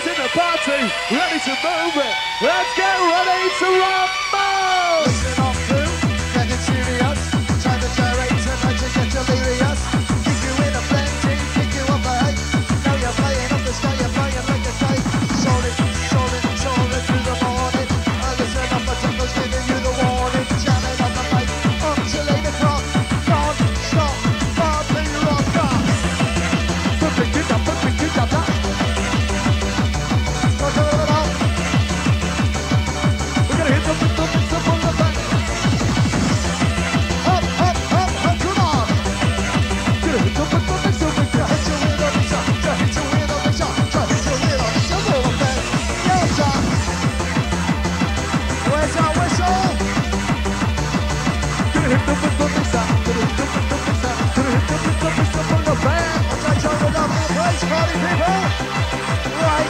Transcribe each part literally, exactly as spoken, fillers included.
who's in the party, ready to move it. Let's get ready to rumble! Listen up to, getting serious. Time to gyrate tonight to get delirious. Kick you in a frenzy, kick you up the height. Now you're flying up the sky, you're flying like a kite. Soaring, soaring, soaring through the morning. I listen up, the tempo's giving you the warning. Jamming on the mic, up till eight o'clock. Non-stop, party rocker. Pick it up, pick it up, up. We're gonna hit the pick up, pick up on the back. Up, up, up, up, come on. Hit the pick up, pick up, pick up, pick up. Hit your wheel on the shot, hit your wheel on the shot, hit your wheel on the shot, all of them. Yes, sir. Where's our whistle? Gonna hit the pick up, pick up, gonna hit the pick up, pick up, gonna hit the pick up, pick up on the back. Okay, try to love that place, party people. Right.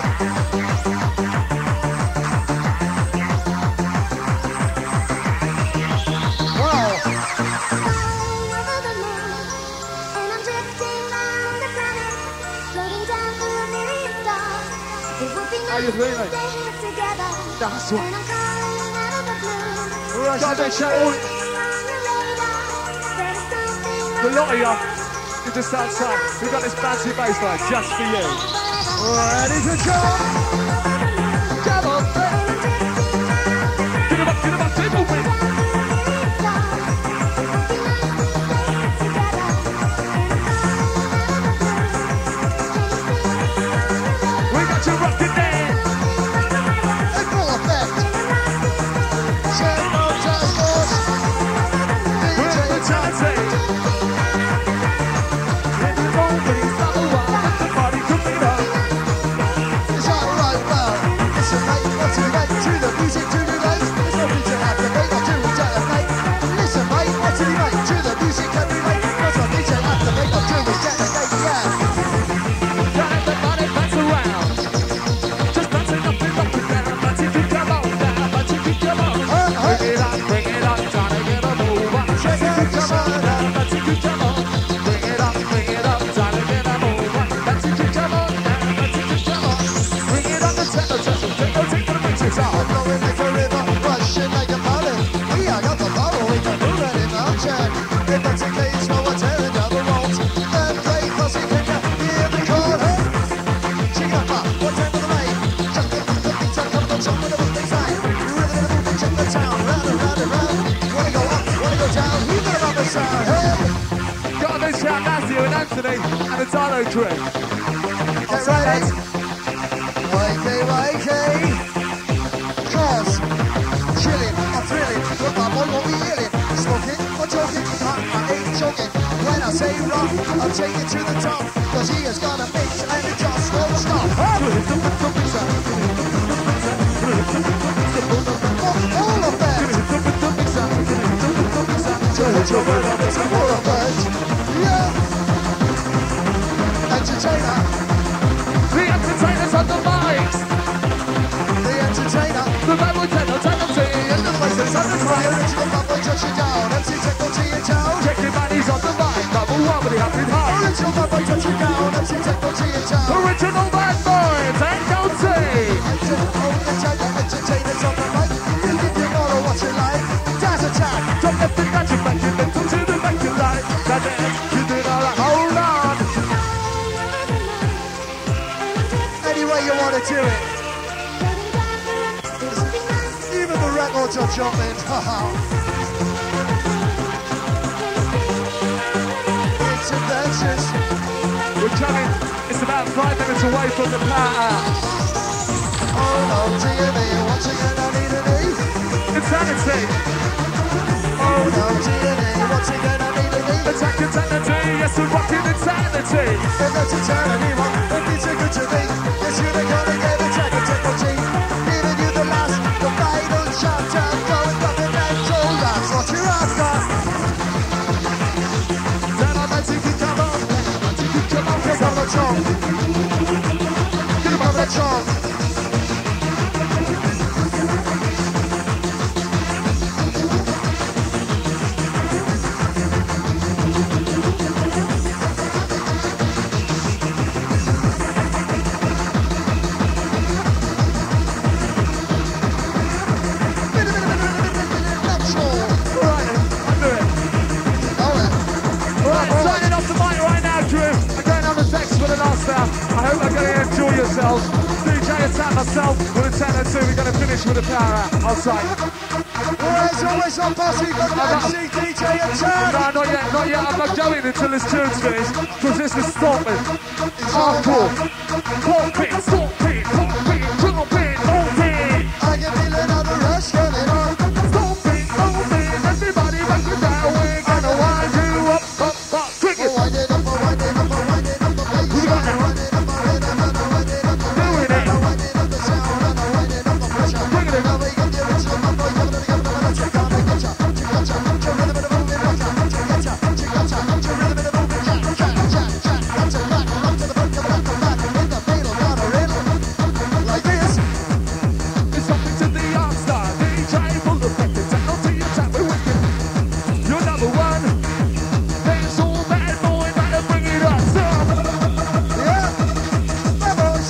Wow. How you feeling? That's what. Right, God, they shout all. The lot of you, you just outside. We've got this fancy bass line just for you. ready to go. Come on, Get 'em up, get 'em up, keep moving. We got you rocking there. in full effect. Techno Task Force. We're the chancy. Nobody's not the one that the party could be done. It's alright, well, listen mate, what's it like to the music to relate? There's no reason to activate or to detonate. Listen mate, what's it like to the music can relate? There's no reason to activate or to detonate, yeah. Got everybody bounce around. Just bouncing up and up and down. Bounce it, come on down. Bounce it, come on. Bring it on, bring it on. Trying to get a move on. Bounce it, come on down. Bounce it, come on. Bring it up, bring it up. Trying to get a move on. Bounce it, come on down. Bounce it, come on. Bring it on the techno, techno, techno, techno, mixes on. I'm going like a river, rushing like a mountain. We are got the bottle, we can move it in mountain. If that's the case, well, we're tearing down the roads. Then play fussy finger, hear the chord, hey. Sing it up, uh, what time of the night? Jump the beat, the beat, come on, jump with the beat, inside. Rhythm in the movement, check the town, round and round and round. Wanna go up, wanna go down, we got about the sound, hey. Got this shout Nazio and Anthony and the Dino crew. Get ready. Wakey, wakey. Cause, chilling, I'm thrilling. Look, my boy won't be healing. Smoking or joking, I ain't joking. When I say rock, I'll take it to the top. Cause he has got a mix and it just won't stop. All, all of that. All of that. Yeah. Entertainer. The entertainers on the mics. The entertainer. The man with Techno-T and the places on the train. Original bubble touching down. M C Techno-T in town. Checking money's on the mic. Double one with the happy heart. Original bubble touching down. M C Techno-T in town. Original bad boy, Techno-T. Entertainer, entertainers on the mic. You think you know what you like. Dance attack. Drop the thing that you back, you lift to the back you like. That dance, you did all right. Hold on. Any way you want to do it. Even the records are jumping. It's adventures. We're coming. It's about five minutes away from the power. Oh no, D A V E, once again I need an E. Insanity. Oh no, D A V E, once again I need an E. Attack insanity. Yes, we're rocking insanity. If that's eternity, well, if it's a good to me, yes, you're gonna get a check of Techno-T. Giving you the last, the final chapter, going back the mental, that's what you're after. Then I'm letting you come on. Letting you come on. Get on the top. Get on the top. I hope you're going to enjoy yourselves. D J Attack, myself, with a Techno-T. We're going to finish with a power out outside. Where's always on posse for the M C D J Attack? No, not yet, not yet. I'm not going until this tune's finished, because this is stomping. Hardcore. Pumping, stomping, pumping, pumping, pumping. I can feel another rush coming on. Stomping, stomping, everybody rock it down. We're gonna wind you up, up, up. Drink it. Wind it up, wind it up, wind it up, wind it up, wind it up, wind it up, wind it up, Doing it. wind it up the sound, and wind it up the pressure. Bring it in. Now we got the original number, you're gonna get the check on it, get ya, check ya, check ya, rhythm of the movement, rock ya, check ya, check ya, check ya, rhythm of the movement, jack, jack, jack, jack, that's it, back, up to the front, come back, come back, in the middle, got a riddle, like this. It's something to the art star. D J full of effect. Techno-T Attack, we're wicked. You're number one. There's all bad boy, better bring it up. Stop. Yeah, bad boys.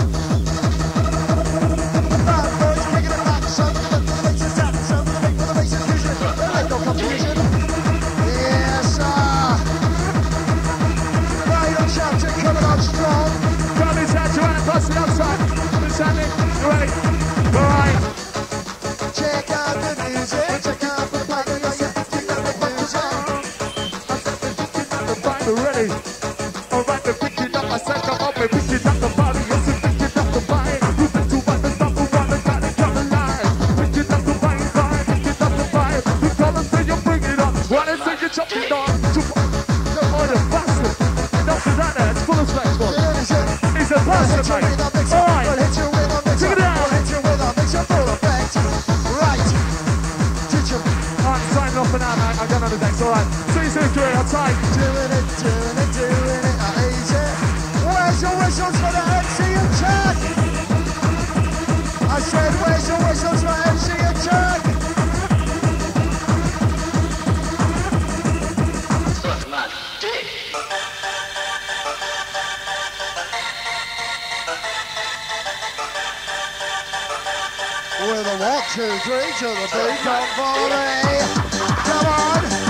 Bad boys, kicking it back, some of the bass is down, some of the make with the bass is fusion. There ain't no confusion. Yes, sir. Right on chapter, coming on strong. Come inside, Joanna, pass it outside. What's happening? You ready? All right. Check out the music, check out the pattern, oh yeah, check out the music. We're ready. All right, we pick it up. I said, come on, we pick it up the body. Yes, we pick it up the vine. You bet to want the stuff, we want the got it, come alive. Pick it up the vine, vine, pick it up the vine. You come and say you bring it up. Why they say you chop it down? Come on, the bastard. Not for that, it's full of specs, boy. It's a bastard, mate. All right. We'll hit you with a mix Check it out. We'll hit you with a mix of full effect. Right. Teach 'em. I'm signing off for now, mate. I'm going on the decks, all right. See you soon, Drew. I'll take. Doing it, doing it, doing it, I hate it. Where's your whistles for the M C Attack? I said, where's your whistles for M C Attack? With a one, two, three to the beat, come for me. Come on.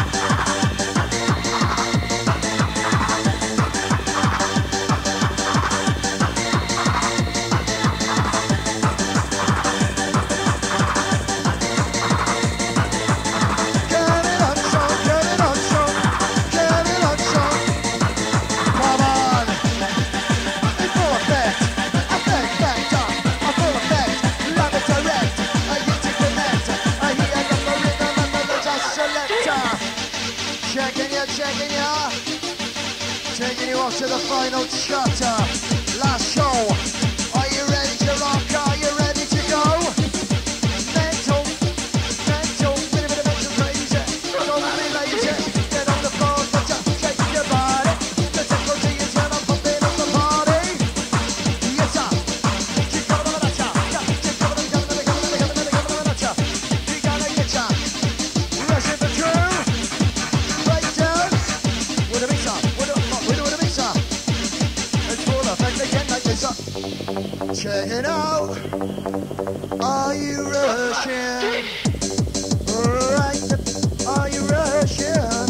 Get it on song, get it on song, get it on song. Come on. In full effect, effect, effect, a full effect. Love it direct, I hit to connect. I hear the rhythm and the legend selector. Checking ya, checking ya. Taking you off to the final chapter. Last show. Are you ready to rock? Are you ready to go? Mental, mental, bit of a mental crazy. Don't be lazy. Get on the floor, but just shake your body. The Techno-T is when I'm pumping up the party. Yes, sir. Keep coming on the cha. Keep coming on the coming on the coming on the coming on the coming on the cha. We gotta get ya. Rushing the crew. Breakdown. With a mixer. With a with a mixer. It's full effect again like this. Check it out. Are you rushing? Right. Are you rushing?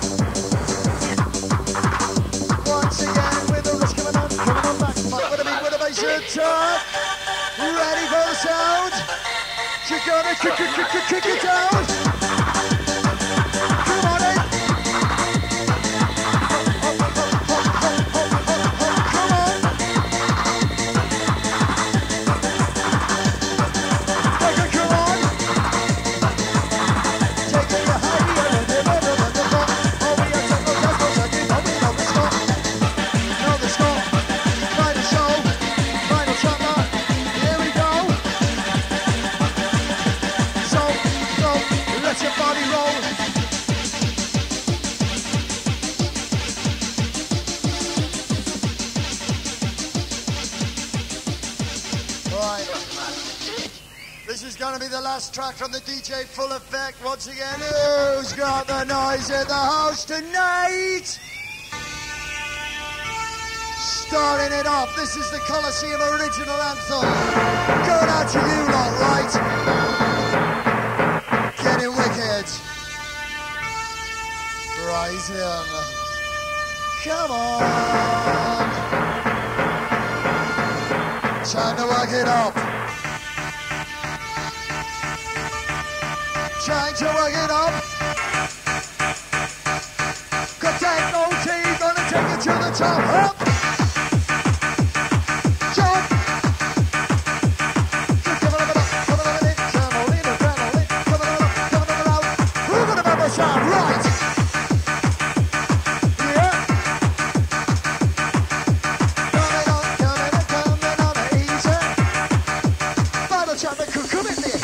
Once again with the rush coming on, coming on back. With a beat, with a bass attack. Ready for the sound? You gotta kick it, kick it, kick it down. Come on in. Up, up, up, up, up, up, up, up, up. Come on. Take it, come on. Take it, you're higher than the other, than the top. Oh, we are Techno Cosmos, and you know we know the score. Know the score. Final show. Final chapter. Here we go. So, go. Let your body roll. Right. This is going to be the last track from the D J Full Effect. Once again, who's got the noise in the house tonight? Starting it off, this is the Colosseum original anthem. Going out to you lot, right? Getting wicked. Rising. Come on. Time to work it up. Time to work it up. Got Techno-T, gonna take it to the top. Up. Jump. Coming up, coming up, in, adrenaline, adrenaline. Coming up, coming up, out. We're gonna make a sound right. Yeah. Coming on, coming on, coming on, easy. Final chapter, come in there.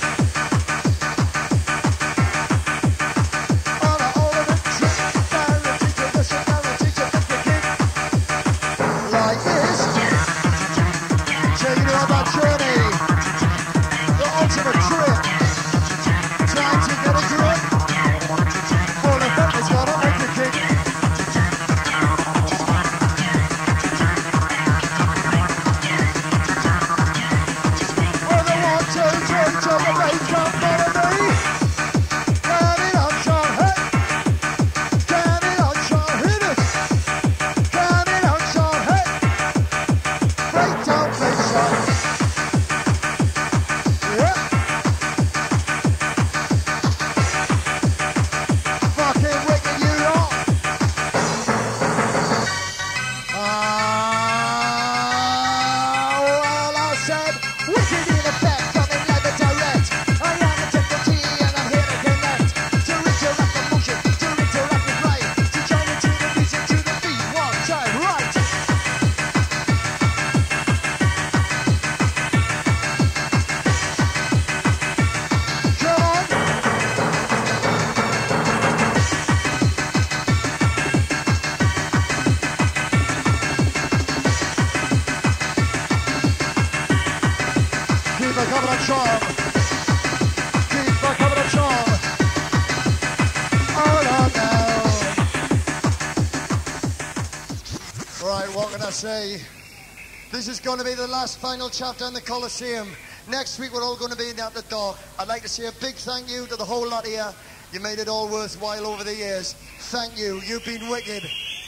Say, this is going to be the last final chapter in the Colosseum. Next week we're all going to be at the dock. I'd like to say a big thank you to the whole lot here. You made it all worthwhile over the years. Thank you. You've been wicked.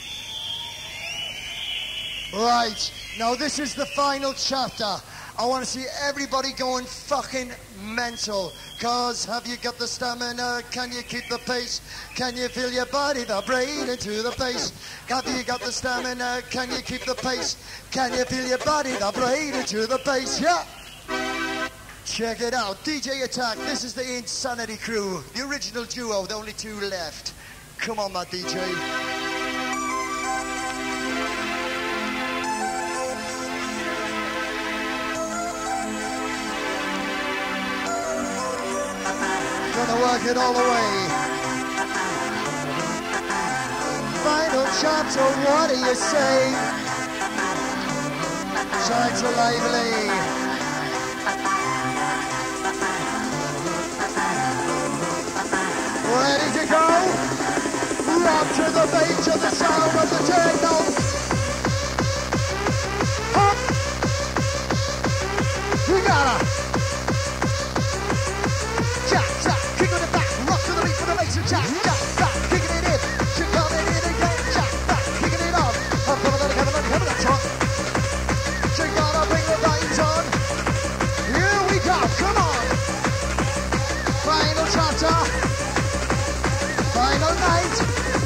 Right, now this is the final chapter. I want to see everybody going fucking mental. Cause have you got the stamina? Can you keep the pace? Can you feel your body vibrating to the bass? Have you got the stamina? Can you keep the pace? Can you feel your body vibrating to the bass? Yeah. Check it out. D J Attack. This is the Insanity Crew. The original duo. The only two left. Come on, my D J. Gonna work it all the way. Final chapter, what do you say? Shine so lively. Ready to go? Rock to the beat of the sound of the techno. Up. You gotta. Jack, jack, kick on the back, rock to the beat for the bass and jack, jack, jack, kicking it in, she coming in again, jack, back, kicking it on, I'm coming on, coming on, coming on, truck. She gotta bring the veins on. Here we go, come on. Final chapter, final night.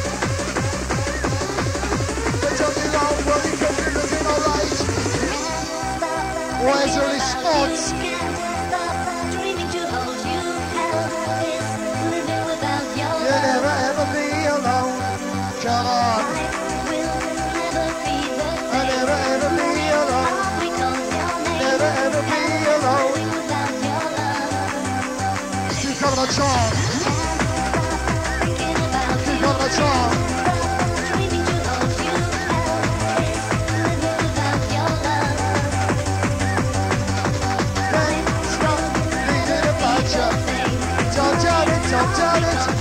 The jumping on, well, you could be looking alright. Where's your response? Come on. I will never be the same. I never ever be alone. Never ever be alone. Keep coming on strong. Keep coming on strong. Can't stop thinking about you. Don't doubt it, don't doubt it.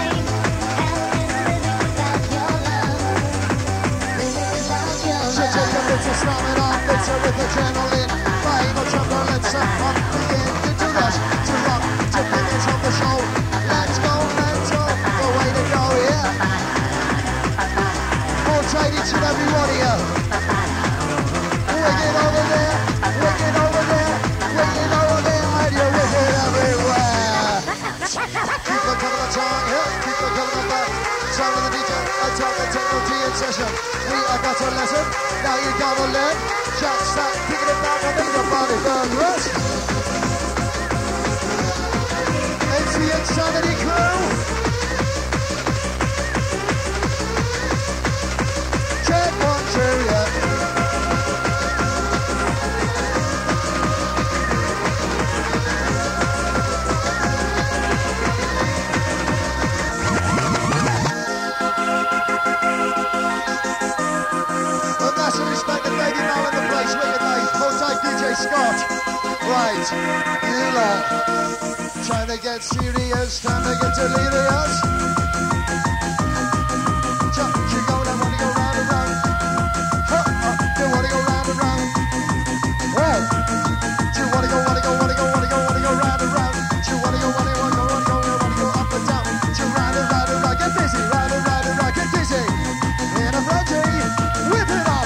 It's a slamming off, it's a with adrenaline. Final chapter, let's up, begin to rush, to rock, to finish on the show. Let's go mental, the way to go, yeah. Hold tight each and every one of you. Bring it over there, session. We are got a lesson. Now you gotta learn. Just start kicking it back and make your body burn. Rest. It's the Insanity Crew. Check one, two, yeah. Respect the baby now in the place where you mate. Outside D J Scott. Right, you lot. Trying to get serious, trying to get delirious. Jump, you go, I wanna go round and round. Huh, uh, you wanna go round and round. Whoa. Do you wanna go, wanna go, wanna go, wanna go, wanna go round and round. Do you wanna go, wanna go, wanna go, wanna go, wanna go up and down. Do you round and round and round, get busy, round and round and round, get dizzy. In a frenzy, whip it up.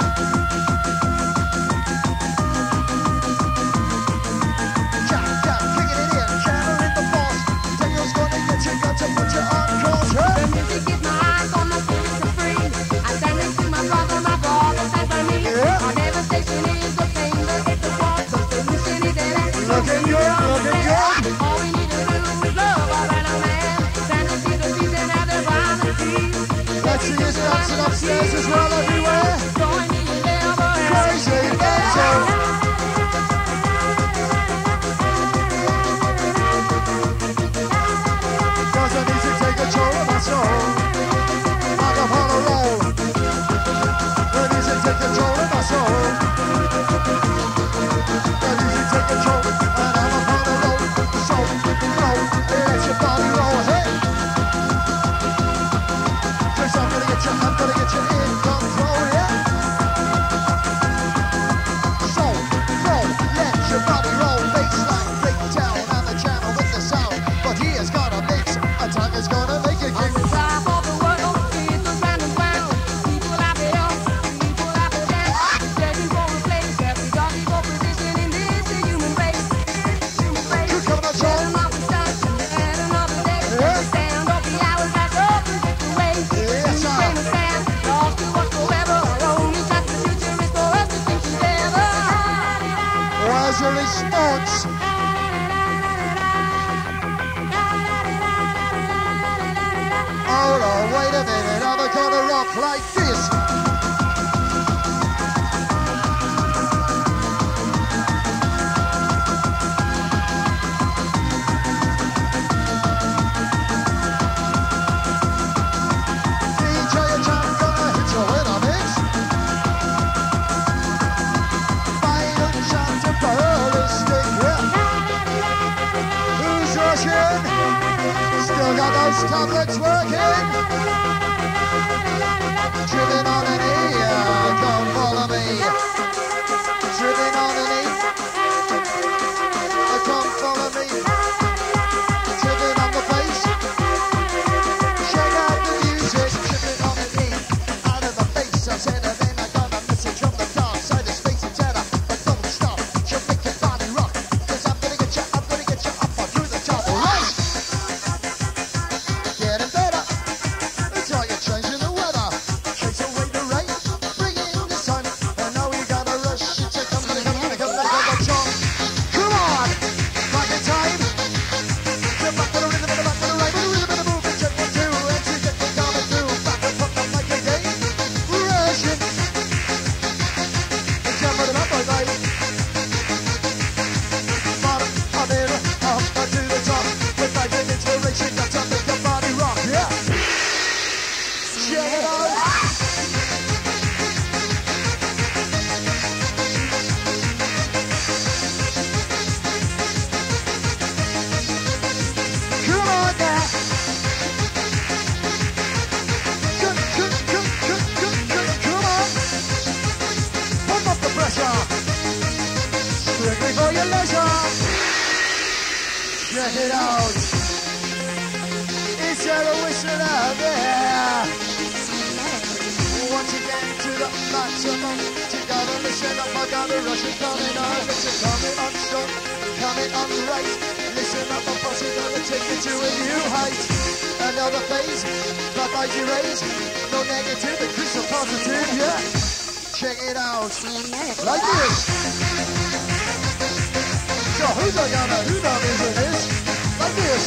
To put you on course, yeah. The music is my eyes on the spirit of free. I stand next to my brother, my brother stands by me. Yeah. Our devastation is the pain, but it's the war. The solution is that it's looking good, looking good. All we need to do is love our fellow man. Stand to see the peace and have the violent peace. Let's see us dancing upstairs as well everywhere. Join me in ever crazy dancing. I need to take control of my soul. Like I'm on a roll. I need to take control of my soul. I need to take control, and I'm on a roll. So, roll, let your body roll. Hey! Cause I'm gonna get you, I'm gonna get you in control, yeah? So, roll, let your body roll. Baseline, break down on the channel with the sound. But he has got a mix. A time is gonna make it kick. On the top of the world is the random ground. People have it up, people have it down. Searching for a place, every dog equal position in this the human race. Human race. You come on, Sean. Another sun, and another day. Yeah. The sound of the hours has opened the way. Yes, sir. Frame of sand, lost to us forever. Our only chance the future is for us to think together. Where's your response? Hold on, wait a minute, I'm gonna rock like this. D J Jam gonna hit you with a mix. Fight and shout to burn the stick, yeah. Who's rushing? Still got those tablets working. Driven on an E, uh, come follow me. Driven on an E, uh, come follow me. Driven on the bass, check out the music. Driven on an E, out of the bass. I said, and then I got a message from the dark side of space and terror. But don't stop, she'll make your body rock. Cause I'm gonna get you, I'm gonna get you up or through the top. Right! Getting better. It's all you're changing the weather. Chase away the rain, bring in the sun. And now we gotta rush. It's a come, come, come, come, come, come, come, come on! Back in time. Get back to the rhythm and the back to the right. With the rhythm and the movement. Check one, two, and see get the coming through. Back and pop up like a game. Rushing. And jump it up, bye bye. Bottom, up in, up to the top. With like an inspiration that's up make your body rock, yeah. Check it out. Come on now. Good, good, good, good, good, good. Come on. Pump up the pressure. Strictly for your leisure. Check it out. Is there a whistle out there? Once again to the maximum, together the Listen up, I got a rush is coming on. Listen, coming on strong, coming on right. Listen up, my boss is gonna take you to a new height. Another phase, but by you raise. No negative, increase of positive, yeah. Check it out, like this. So who's I gonna, who the music is? Like this.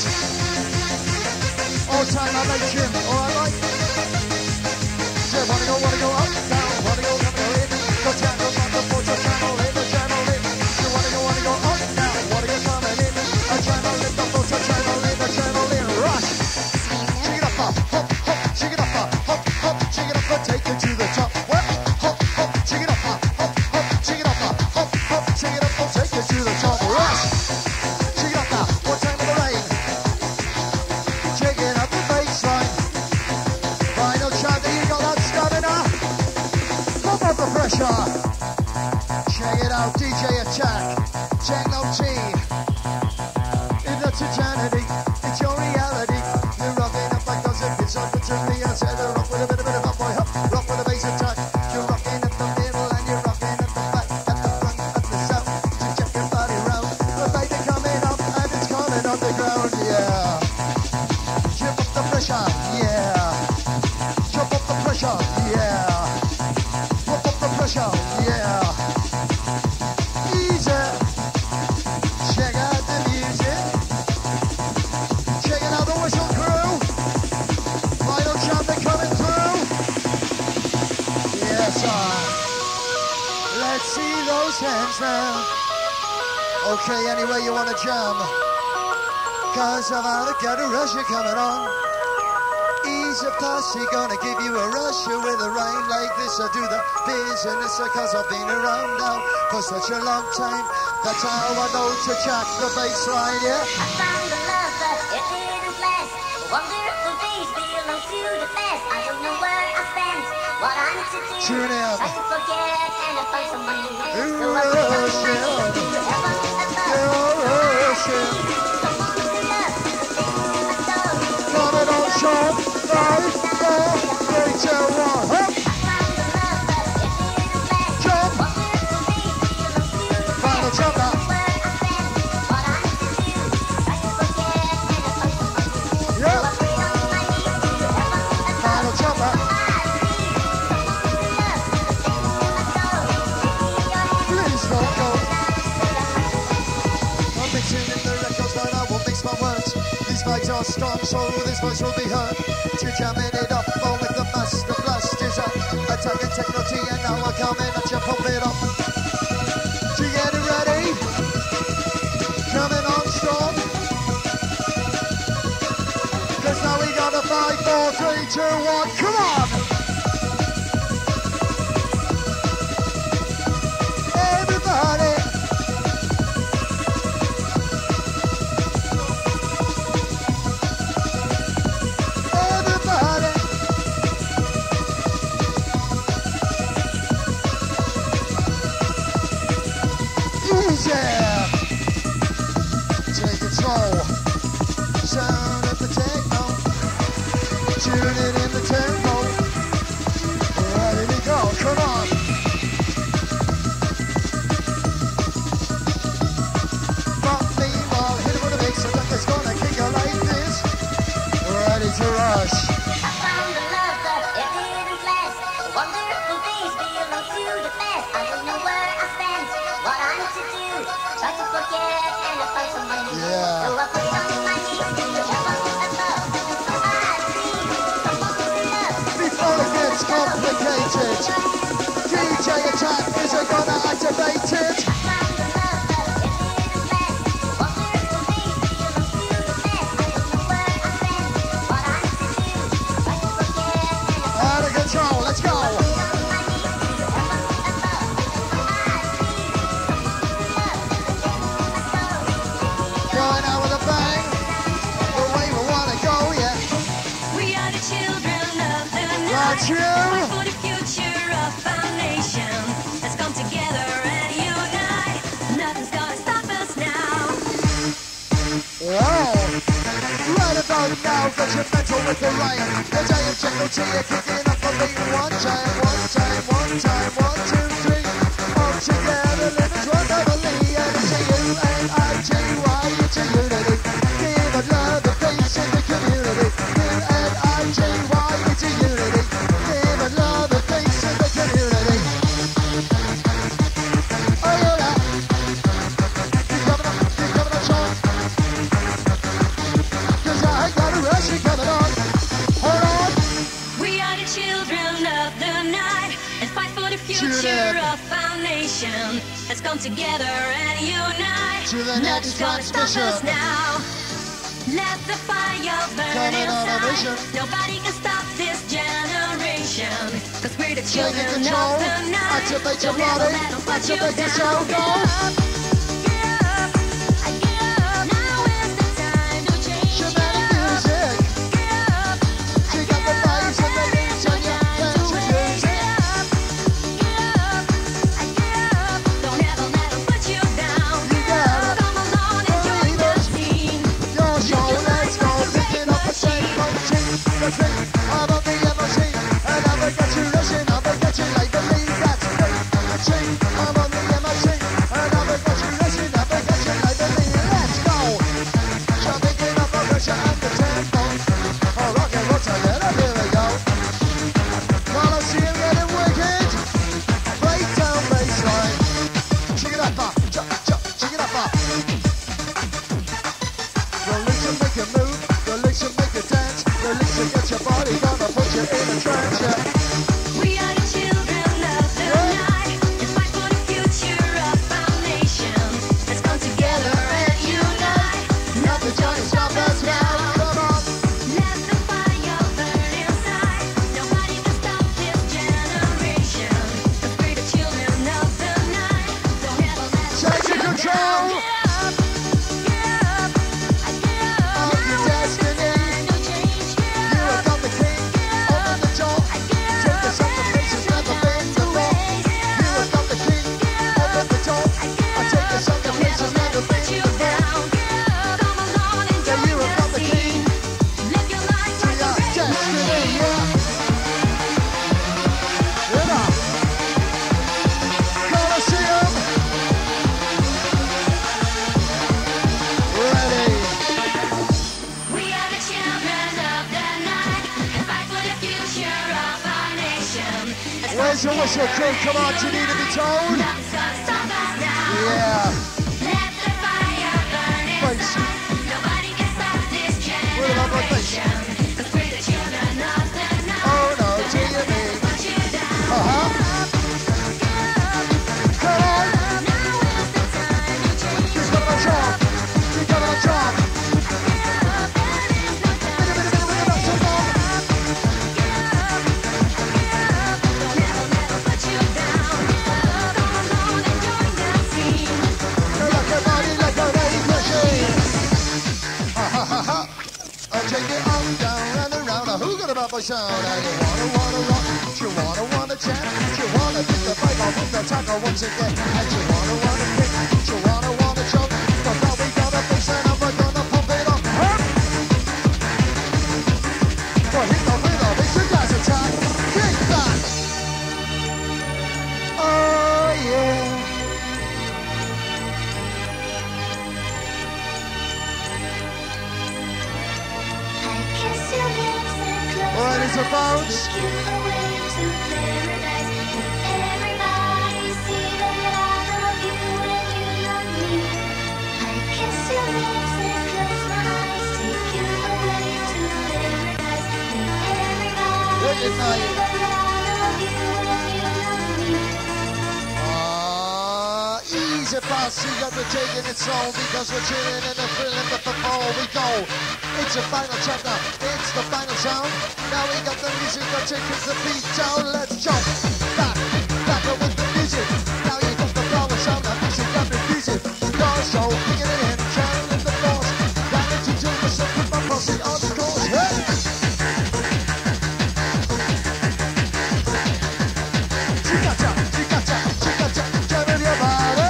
All time I make gym, alright, like. So wanna go, wanna go up, down, wanna go, wanna go in. Go down, go on the floor, channel in, the channel in. You wanna go, wanna go up, down, wanna go coming in. A channel in, the floor, channel in, the channel in. Rush. Shake it up, hop, hop, hop. Shake it up, hop, hop, hop. Shake it up, and take it to the top. What? Hop, hop. Shake it up, hop, hop, hop. Shake it up, hop, hop, hop. Shake it up, and take it to the top. Rush. Shake it up now. One time in the rain. Shake it up the baseline. Final shot, there you go, that's stamina. Pump up the pressure. Check it out, D J Attack. Techno-T. In the totality, it's your reality. You're rocking up like those if it's open to me. I said rock with a bit, a bit of a boy, hop, rock with a bass attack. You're rocking at the middle and you're rocking at the back, at the front, at the south. Just check your body round. The baby coming up and it's coming on the ground, yeah. Jump up the pressure, yeah. Jump up the pressure, yeah. Pump up the pressure, yeah. Easy. Check out the music. Check out the whistle crew. Final trumpet coming through. Yes, sir. Let's see those hands now. Okay, anyway you wanna jam. Cause I'm out to get a rush, you're coming on. Easy posse, gonna give you a rush with a rhyme like this. I do the business cause I've been around now for such a long time. That's how I know to jack the bass line, yeah. I found a love, but it didn't last. Wonder if the days belong to the past. I don't know where I stand, what I'm to do. Tune in. Try to forget and I find someone new. You're So I put on my rushing. knees to heaven above. You're rushing. Someone to love, the things I love. Coming on sharp, five, four, three, two, one, hop. I found a love, but it didn't last. Jump. Wonder if the days belong to the Final past. jump now. Where I stand, what I'm to do. Try to forget and I find someone new. Yeah. So I put on my knees to heaven above. Final jump now. Please don't go. I'm mixing in the records, but I won't mix my words. These vibes are strong, so this voice will be heard. You're jamming it up, oh, with the master blast is up. Attacking Techno-T, and now I'm coming at you, pump it up. Do you get it ready? Coming on strong. Cause now we got a five, four, three, two, one, come on! Everybody! Everybody! Easy! Take control. Sound of the techno. Tune it in the tempo. Ready to go, come on! Rock me while hit it with a mix, so that it's gonna kick you like this. Ready to rush. I found a love, but it didn't last. Wonder if the days belong to the past. I don't know where I stand, what I'm to do. Try to forget and I find someone new. Yeah. So I put on my knees to heaven above. So I see someone to love. Before it gets complicated, D J Attack is gonna activate it. I found a love, but it didn't last. Wonder if the days belong to the past. I don't know where I stand, what I'm to do. Try to forget and I Out of control, let's go. Going out with a bang, the way we wanna go, yeah. We are the children of the night. That's you. Fight for the future of our nation. Let's come together and unite. Nothing's gonna stop us now. Wow. Right about now, get your mental with the rain. The day of Techno-T, you're kicking up the beat. One time, one time, one time, one, two, three. for the future of our nation. Let's come together and unite. To the next Nothing's gonna stop transmission. us now. Let the fire burn Coming on a mission. inside. Nobody can stop this generation. Cause we're the Taking children control. of the night. Activate your Don't ever body. let 'em put you Activate the down. show. Go. Get up, get up, get up. Now is the time to change. Dramatic Get up, music. get up, She got the bass and the leaves on your dance music. get up, get up, get up. Don't ever let 'em put you down. You got it. Come along and join the scene. Your show, let's go. Picking up the same routine. The thing out of the M O C. And I will get you rushing. I will get you like the lead. That's me. The chain out of the M O C. And I will get you rushing. I will get you like the lead. Let's go. So picking up the pressure and the tempo. Oh, rock and roll together. Here we go. Colosseum getting wicked. Breakdown baseline. Shake it up, uh, chop, chop, shake it up, uh. Release and make it move, release and make it dance, release and get your body gonna put you in a trance, yeah. We are the children of the night. Let's fight for the future of our nation. Let's come together and unite. Nothing gonna stop us now, come on. Let the fire burn inside. Nobody can stop this generation. Cause we're the children of the night. Don't ever let 'em Take put you control. down. Get up, get up, get up. Of your destiny. Time to change. Get You have up, got the key, open the door. Take us up to places never been before. You have got the key, open the door. I take us up to places never been you before. down. Get up, come along and Yeah, join you have got the the key. scene. Live your life To like a your destiny, raving. yeah. Get up. Colosseum. Ready. We are the children of the night and fight for the future of our nation. Let's Where's your whistle crew? Come on, do you need to be told? Nothing's gonna stop us now. Yeah. Let the fire burn Face. inside. Nobody can stop this What about my face? generation. 'Cause we're the children of the night. Oh no, do you mean? Put you down. Uh-huh. Come on. Now is the time to change. She's got a job. She's got a job. Like a body, like a rave machine. Ha ha ha ha. I take it up, down, and around. Now who got about my sound? Now you wanna, wanna rock. You wanna, wanna jam. You wanna pick the bike off with the tackle once again. And you wanna, wanna pick. You wanna, wanna jump. But now we got a bass and we're gonna pump it up. Well, hit the rhythm, it's a gas attack. Kick back. Oh yeah. Well, it's a bounce. Ah, easy boss, you got the taking it slow because we're chilling in the thrilling, but before we go, it's a final chapter, it's the final sound. Now we got the music that takes the beat down. Let's jump back, back up with the music. Now you got the flower sound, the music got the music. Your show, kicking it in, channeling the force. Down into two percent with my posse on the course. Hey! Chica-cha, chica-cha, chica-cha, jamming your body.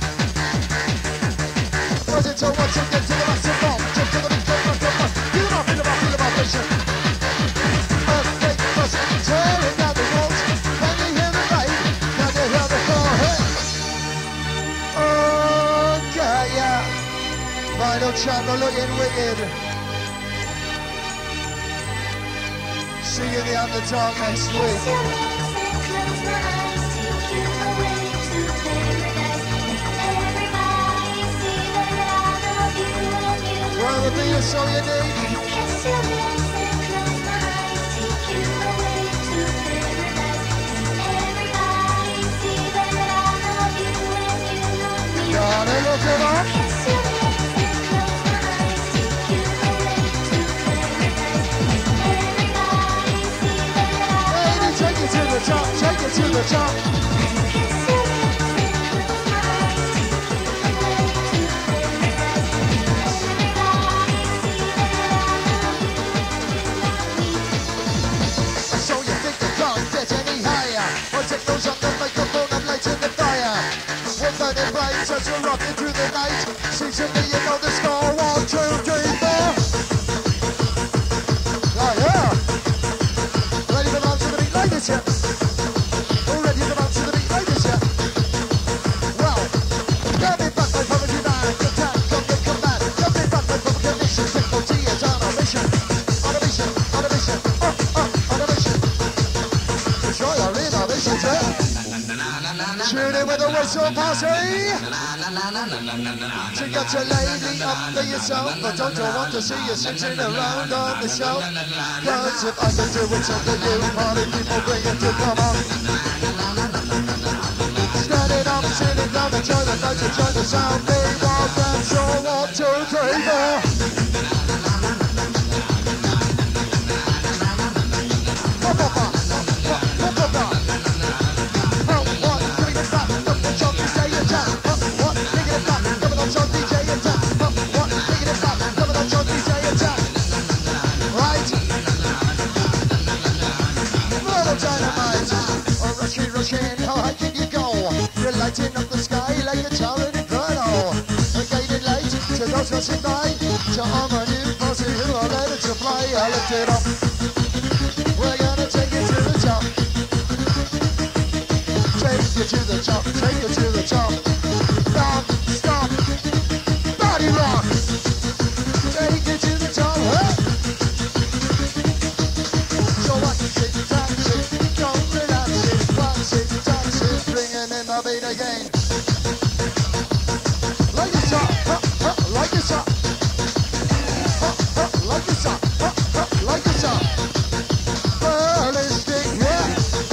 Was it so much to get to the massive bomb? Jump to the big jump, jump, jump, jump. Feel the feel the feel the vibration. Earthquake, bust, tearing down the walls. Can you hear the rave? Can you hear the floor? Hey! Okay, yeah. Final channel looking wicked. See you in the underdog next week. Rather be a so unique. lift it up. Lady, take it to the top, take it to the top. So you think you can't get any higher? Well, take those up the microphone and light in the fire. One burning bright as we're rocking through the night. See, so you know the score. One, two, three, four. Oh, yeah. Ready to bounce to the beat like this, yeah? Oh, ready to bounce to the beat like this, yeah? Well, get me back by poverty man. Attack, come, come, come back. Get me back by poverty conditions. Techno-T is on a mission. On a mission, on a mission. Oh, oh, on a mission. Destroy our innovations, yeah? Tune in with a whistle party. To get your lady up for yourself, but don't you want to see you sitting around on the shelf? Cause if I can do it, so can you. Party people bring it to come on. Stand it up, sit it down, enjoy the night, enjoy the sound. Big wild dance, so one, two, three, four. Pop, pop, pop, pop, pop, pop. How high can you go? You're lighting up the sky like a towering inferno. A guided light to those passing by. To all my new posse who are ready to fly. I lift it up. We're gonna take it to the top. Take you to the top. Take you to the top. Stop, stop. Body rock. Take you to the top. Huh? So what? Sit, tack, sit, don't relax it. Bounce it, dance it, bringing in the beat again. Like it's up, huh, huh, like it's up. Huh, huh, like it's up, huh, huh, like it's up. Ballistic, yeah.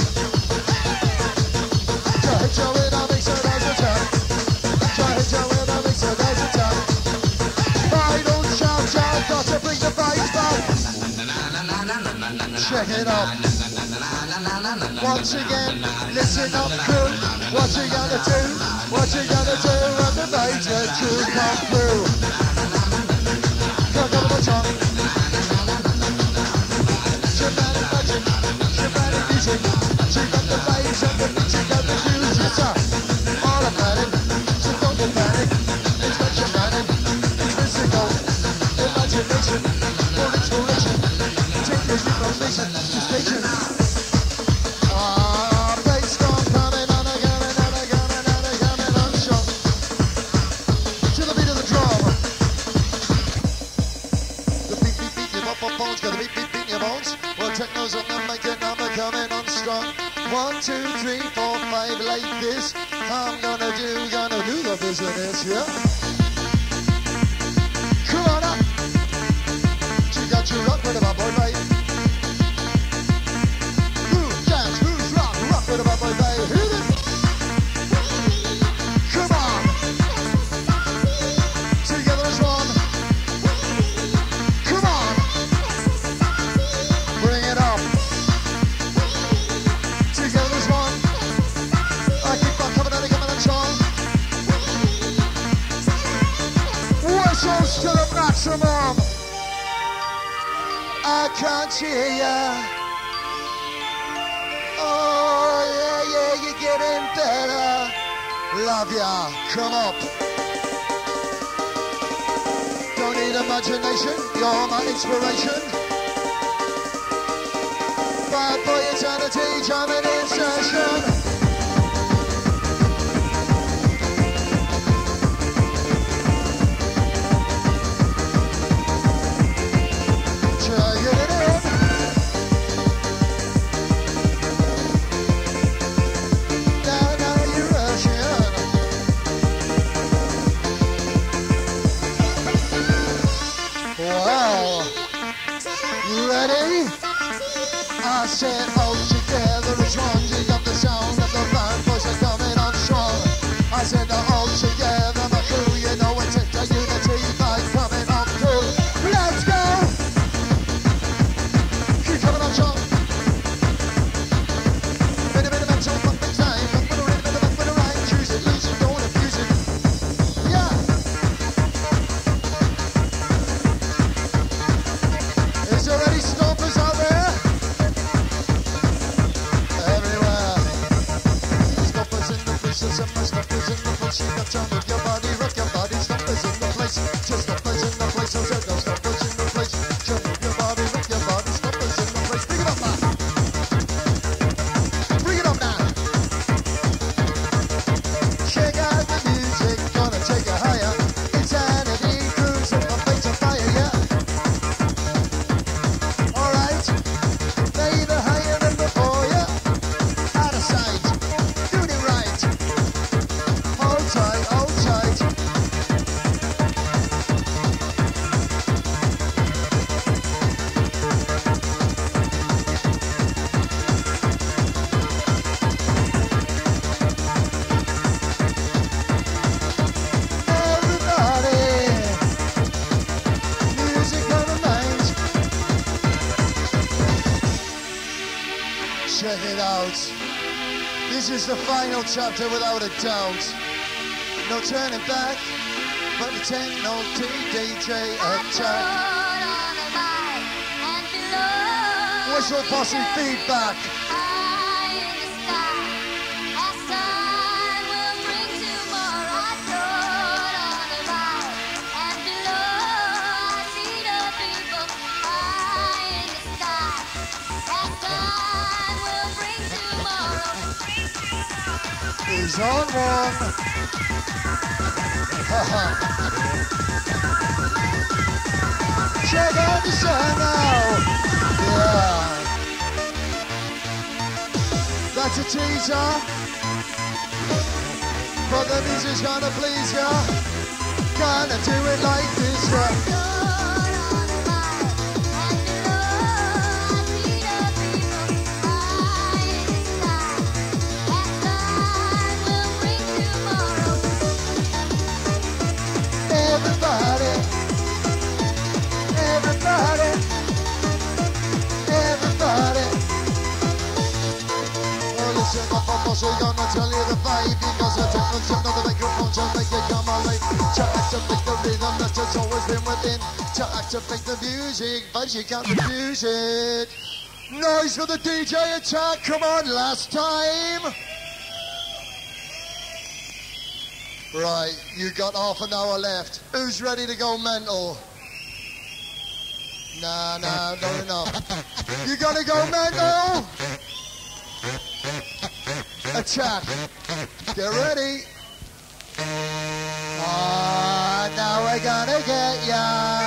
Try hit you with a mixer, there's a tap. Try hit you with a mixer, there's a tap. I don't shout, shout, got to bring the fight back. Check it out. Once again, listen up, crew. What you gonna do? What you gonna do when the major two come through? Come over the top. Dramatic magic, dramatic music. She got the bass and the beat, she got the fuse. It's up, automatic, so don't get panic. It's not dramatic, it's physical. Imagination, for inspiration. Take this information to station. Techno's on the making, I'm coming on strong. One, two, three, four, five, like this. I'm gonna do, gonna do the business, yeah. Come on up. She got you rock with my boy, babe. Who dance, who's rock, rock with my boy, babe. Hit it. Come on. Together as one. Come on. Bring it up. Together as one. I keep on coming and coming and strong. Whistles to the maximum. I can't hear ya. Oh yeah, yeah, you're getting better. Love ya. Come up. Don't need imagination. You're my inspiration. Bad boy eternity, jamming in session. Try it in. Now, now you're rushing. Wow. You ready? I said all together as one, you got the sound. stompers and my stompers in the place. You got to move your body, rock your body, stompers in the place. Just stompers in the place, I said no stompers in the place. Just move your body, rock your body, stompers in the place. Bring it up now. Bring it up now. Check out the music, gonna take it higher. Insanity cruising, my face on fire, yeah. Alright, lay the higher than before, yeah. Out of sight, doing it right. Hold tight, hold tight. Everybody, music on the mind. Check it out. This is the final chapter without a doubt. No turning back, but the Techno-T D J attack. Whistle posse feedback. He's on one. Check out the sun now. Yeah. That's a teaser. But the music's gonna please ya. Gonna do it like this, yeah. Everybody, everybody, everybody. Oh, listen up, I'm also gonna tell you the vibe because I take on some of the microphone to make it come alive. To activate the rhythm that has always been within. To activate the music, but you can't refuse it. Noise for the D J attack, come on, last time. Right, you got half an hour left. Who's ready to go mental? Nah, nah, not enough. You gotta go mental? Attack. Get ready. Ah, now we're gonna get ya.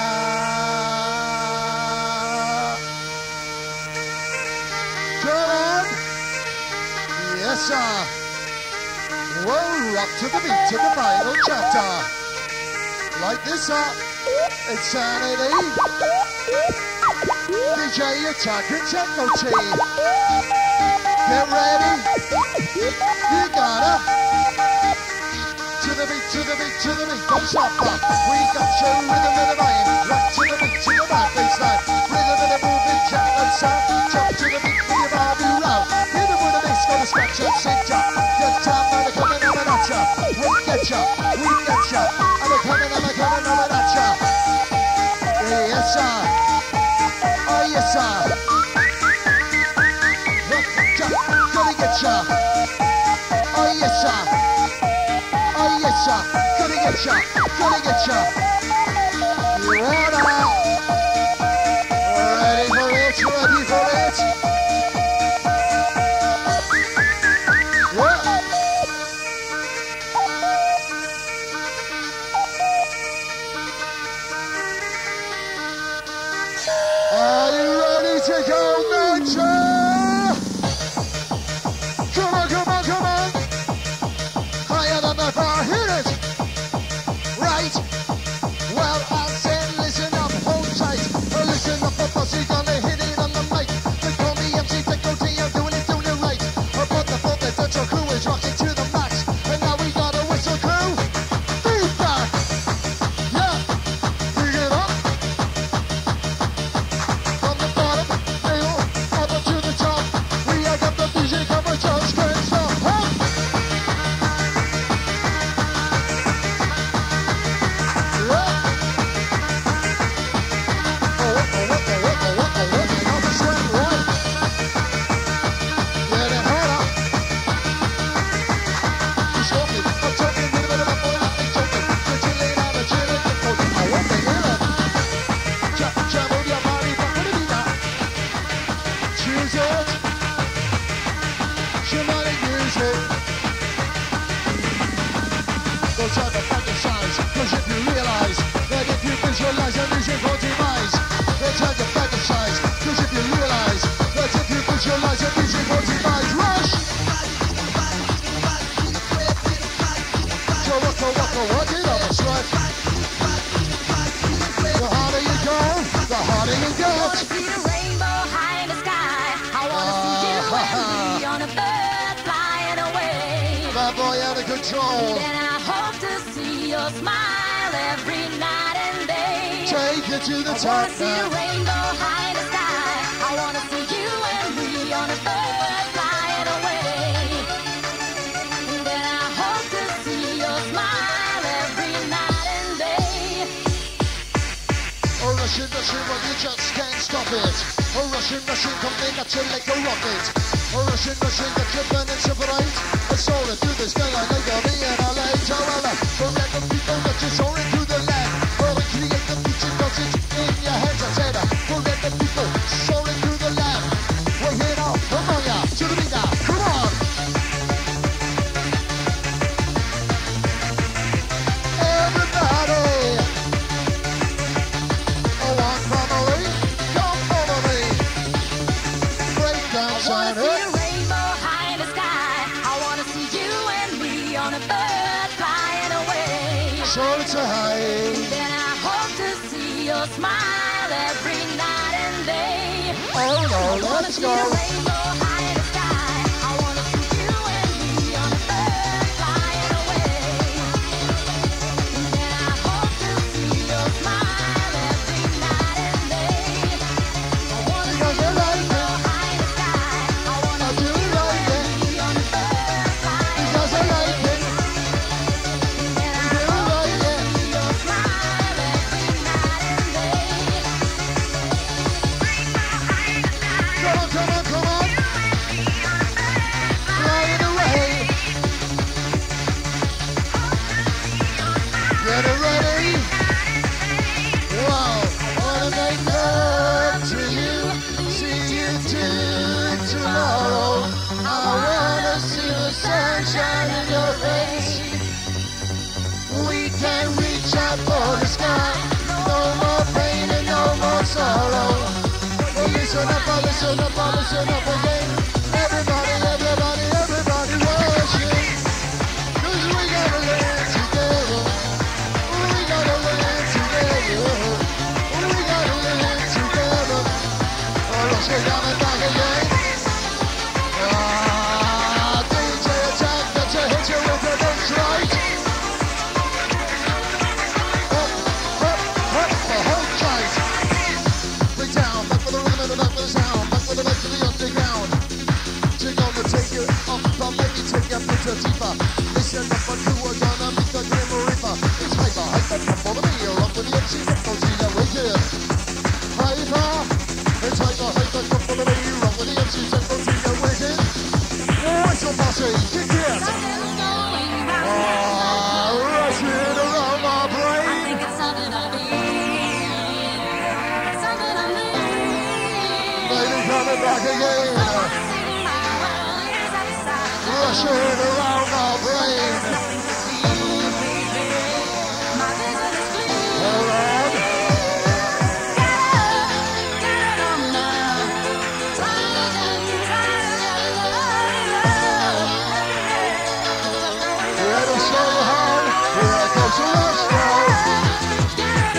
Come on. Yes, sir. Whoa, rock to the beat to the final chapter. Like this up, insanity. D J attack and Techno-T. Get ready. You gotta. To the beat, to the beat, to the beat. Don't stop that. We got show rhythm in the mind. Rock to the beat, to the back baseline. Rhythm in the moving jack and sound. Jump to the beat for your body round. Hit it with a bass, gonna scratch and sing jump. Get time, man, coming over at ya. We get ya, we get ya. I'm a coming, I'm a coming over at ya. Yes, sir. Oh, yes, sir. Rock, jump, gonna get ya. Oh, yes, sir. Oh, yes, sir. Gonna get ya, gonna get ya. You wanna? Ready for it, ready for it. What? Are you ready to go, Monta? Come on, come on, come on. Higher than the bar, hit it. Right. Well, I said, listen up, hold so try to fantasize. Cause if you realize that if you visualize your music won't demise, then try to fantasize. Cause if you realize that if you visualize your music won't demise, rush! So waka waka walk it up a strut. The harder you go, the harder you go. I wanna see the rainbow high in the sky. I wanna see you and me on a bird flying away. Bad boy out of control. And I hope to see your smile every night and day. Take it to the I top wanna see the now. rainbow high in the sky. I wanna see you and me on a bird flying away. And then I hope to see your smile every night and day. Oh, rushing, rushing, well, you just can't stop it. Oh, rushing, rushing, coming at you like a rocket. Oh, rushing, rushing, that you're burning so bright. I saw it through the sky, I know you're me and I like to well, for random people that you're soaring through the land. Oh, and create the future, cause it's in your hands, I said. For random people soaring through the land. We're here now, come on, yeah, to the beat now, come on. Everybody. Oh, one family, come follow me. Break down, I wanna sign see it. the rainbow high in the sky. I wanna see you and me on a bird flying away. Soar to high. Then I hope to see your smile every night and day. Oh no, I wanna let's see go. the rainbow high in the sky. I wanna see you and me on a bird flying away. Then I hope to see your smile every night and day. I wanna see Because the I like rainbow it. high in the sky. I wanna I see do you like it. and me on a bird flying Because I away. like it. Then I Do hope like to it. see your smile every night and day. Come on, come on, come on. Flying away. Get it ready. Wow, wanna make love to you. See you till tomorrow. I wanna see the sunshine in your face. We can reach out for the sky. No more pain and no more sorrow. Well, listen up, uh, listen up, uh, listen up again. Everybody, everybody, everybody worship. Cause we gotta live together. We gotta live together. We gotta live together. Oh, let's get down and back again. Ah, D J attack, that's a hit you with the next right. Up, up, up, the whole tight. Bring down, back for the rhythm and the back for the sound. Back for the back to the underground. Take on the take it up, I'll make you take a picture deeper. Listen up, and you are gonna meet the Grim Reaper. It's hyper, hyper, come follow me. You're up with the M C, Techno-T, that wicked. Hyper, it's hyper, hyper, come follow me. You're up with the M C, Techno-T, that wicked. Whistle bossy, kick it. Ah, rushing around my brain. Baby, coming back again. Rushing around my brain. Hold on. Ready to show you how? Here comes the rush now.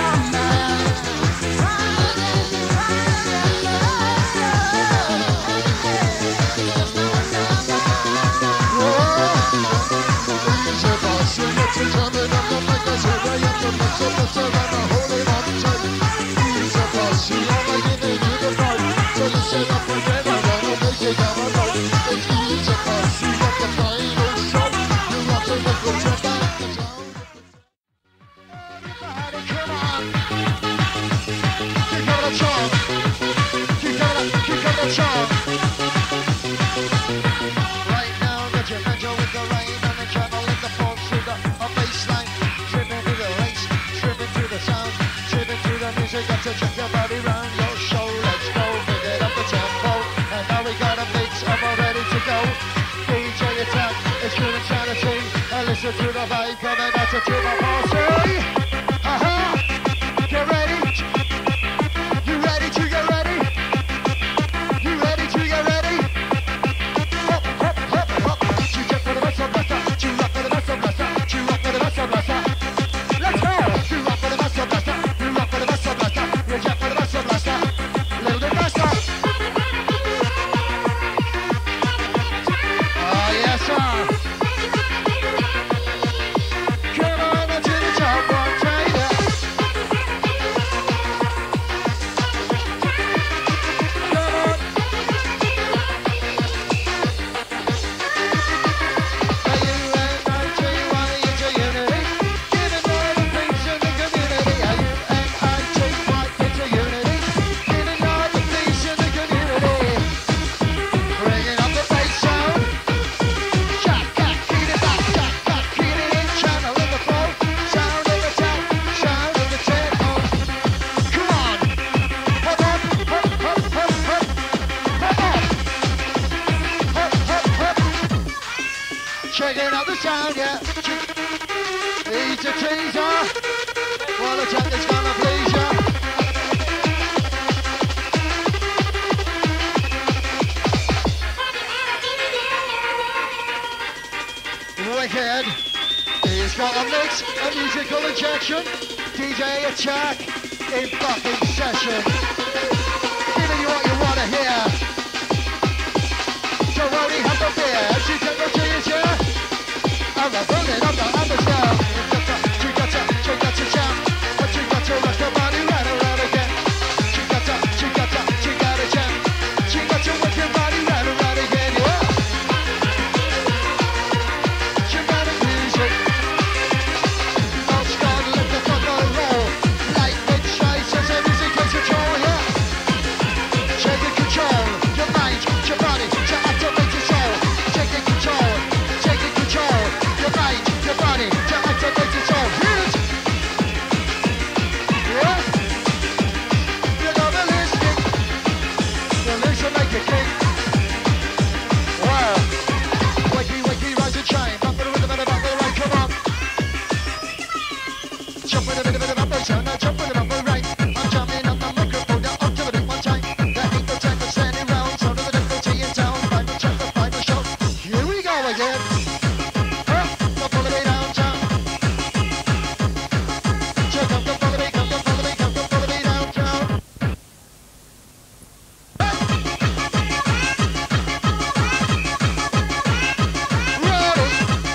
Easy boss, you get to jumping up the mic, I say, well, you have to mix up the sound and I'm holding on tight. Easy boss, you know I get into the fight. So listen up again, I wanna make you down a night. It's easy boss, you got the final shot. You have to make a jump back the sound. Everybody, come on. Kick out a chop. Kick out a, kick out a chop. Right now, get your mental with the rain and the travel in the fall through the a baseline. Tripping through the race, tripping through the sound, tripping through the music. Got to check your body round your show. Let's go, pick it up the tempo. And now we got a mix and we're ready to go. D J attack, it's good insanity. And listen to the vibe coming out to Come on up to the top, one trader. Come on. Are you and I G Y into unity? Giving all the things in the community. Are you and I G Y into unity? Giving all the things in the community. Bringing up the bass sound. Jack, back, beat it back, jack, back, beat it in. Channel in the flow. Sound of the tap, sound of the techno. Come on. Hop on, hop, hop, hop, hop. Hop on. Hop, hop, hop. Checking out the sound, yeah. He's a teaser. Well, the track is gonna please ya. Wicked. He's got a mix, a musical injection. D J Attack in fucking session. Giving you what you wanna hear. Don't worry, have the beer. She can go to you, yeah. I'm the bullet, I'm the atmosphere. She got to, she got to jump. But she got to rock the body right around again. She got to, she got to, she got to jump. She got to work your body right around again, yeah. She got the music. Don't start, let the fuck roll. Like the chase, as the music takes control, yeah. Taking control, your mind, your body, to activate your soul. Taking control, taking control, your mind, your body, to activate your soul. Hit it! Yeah? You know the listening. The lyrics will make you kick. Wow. Wakey, wakey, rise and shine. Bump with a rhythm and a bump with a right, come on. Jump with a rhythm and a bump with a sound. Now jump with a bump with a right. I'm jumping on the microphone, now up to it at one time. That ain't no time for standing round. So to the difficulty in town. Find the check, the find the show. Here we go again. Huh? Come follow me downtown. So come, come follow me, come, come follow me, come, come follow me downtown. Rolling.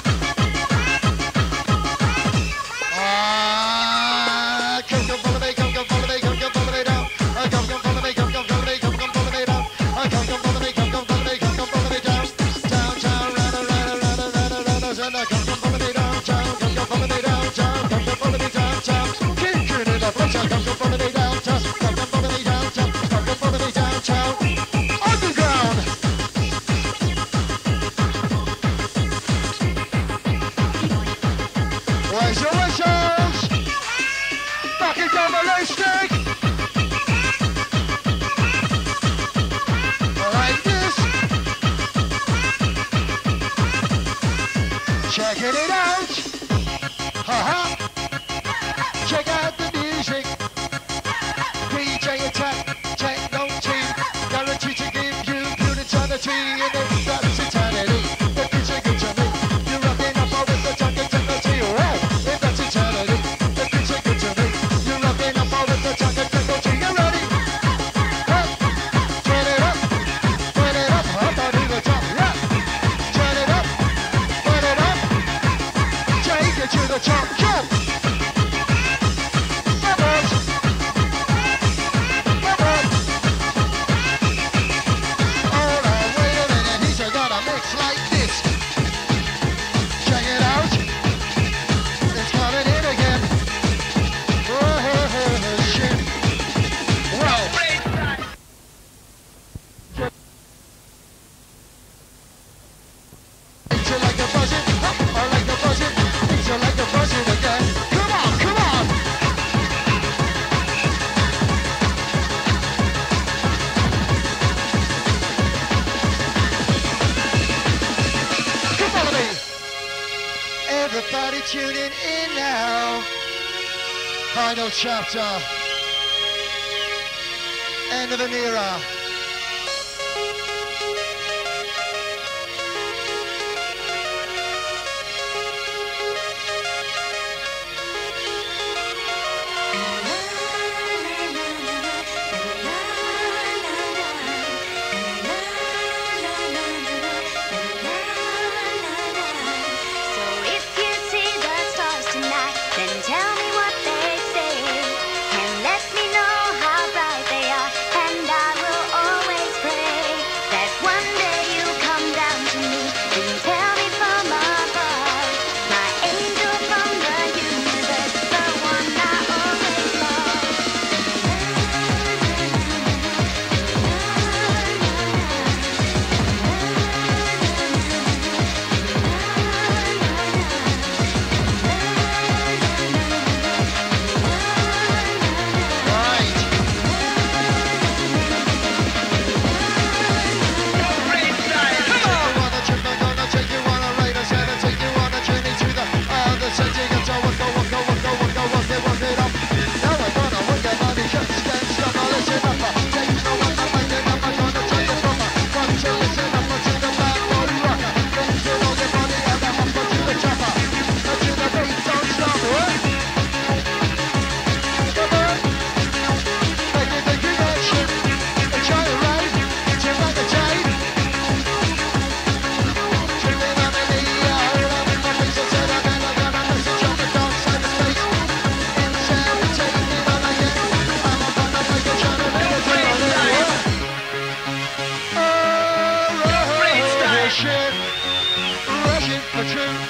Ah, come, come follow me, come, come follow me, come, come follow me down. Ah, come, come follow me, come, come follow me, come, come follow me down. Ah, come, come follow me, come, come follow me, come, come follow me down. Downtown, round and round and round and round and round and round. Ah, come, come follow me downtown, come, come follow me downtown, come, come follow me downtown. Kicking it up, let's go, come, come follow me downtown, come, come follow me downtown, come, come follow me downtown. Underground. Where's your whistles? Fucking domination! Like this. Checking it out. Ha-ha. Check out the music. D J Attack, Techno-T. Guaranteed to give you unity in the versatility. The kids are good to me. You're rocking up all with the talk and Techno-T. Wow, in versatility. The kids are good to me. You're rocking up all with the talk and Techno-T. You ready? Huh? Turn it up. Turn it up. Up on to the top. Yeah. Turn it up. Turn it up. Take it to the top. Jump. Bubbles. Bubbles. Hold on, wait a minute. He's got a mix like this. Check it out. It's coming in again. Oh, shit. Well. Things are like a buzzing. I like the buzzing. Things are like a buzzing again. Come on, come on. Come follow me. Everybody tuning in now. Final chapter. End of an era.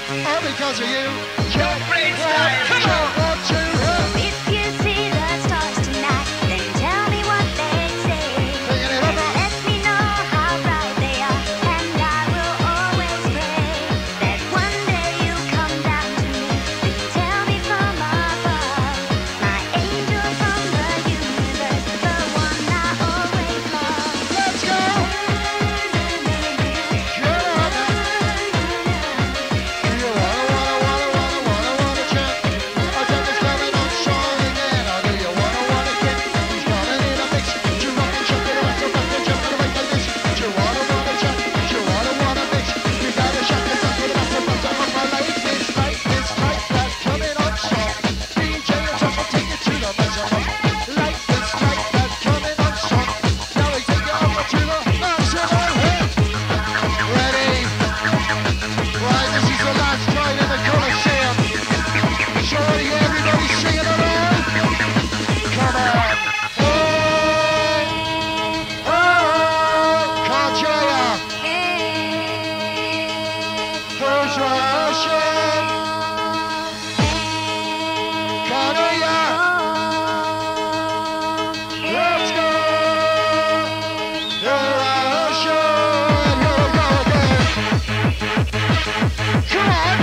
all because of you. Your brain style. Come on. One, two, three. If you see the stars tonight, then tell me what they say. Picking it up, up. Let me know how bright they are, and I will always pray that one day you come down to me and tell me from above, my angel from the universe, the one I always love. Let's go. Get up. You wanna, wanna, wanna, wanna, wanna, wanna check. I think it's coming on strong again. I do you wanna, wanna get. He's coming in a mix. You rock and check it around, so back and jump and away like this. You wanna, wanna check. You wanna, wanna mix. You gotta check it back with the back, the back, of my life. This night, this night, that's coming on strong. D J, I'll take it to the maximum. Like this night, that's coming on strong. Now we take it over to the maximum. Hey. Ready? Right, this is the last night in the Colosseum. Surely everybody singing along. Come on. Oh, oh, can't hear ya. Who's rushing? Can't hear ya. Let's go. You're rushing. Here we go again. Come on.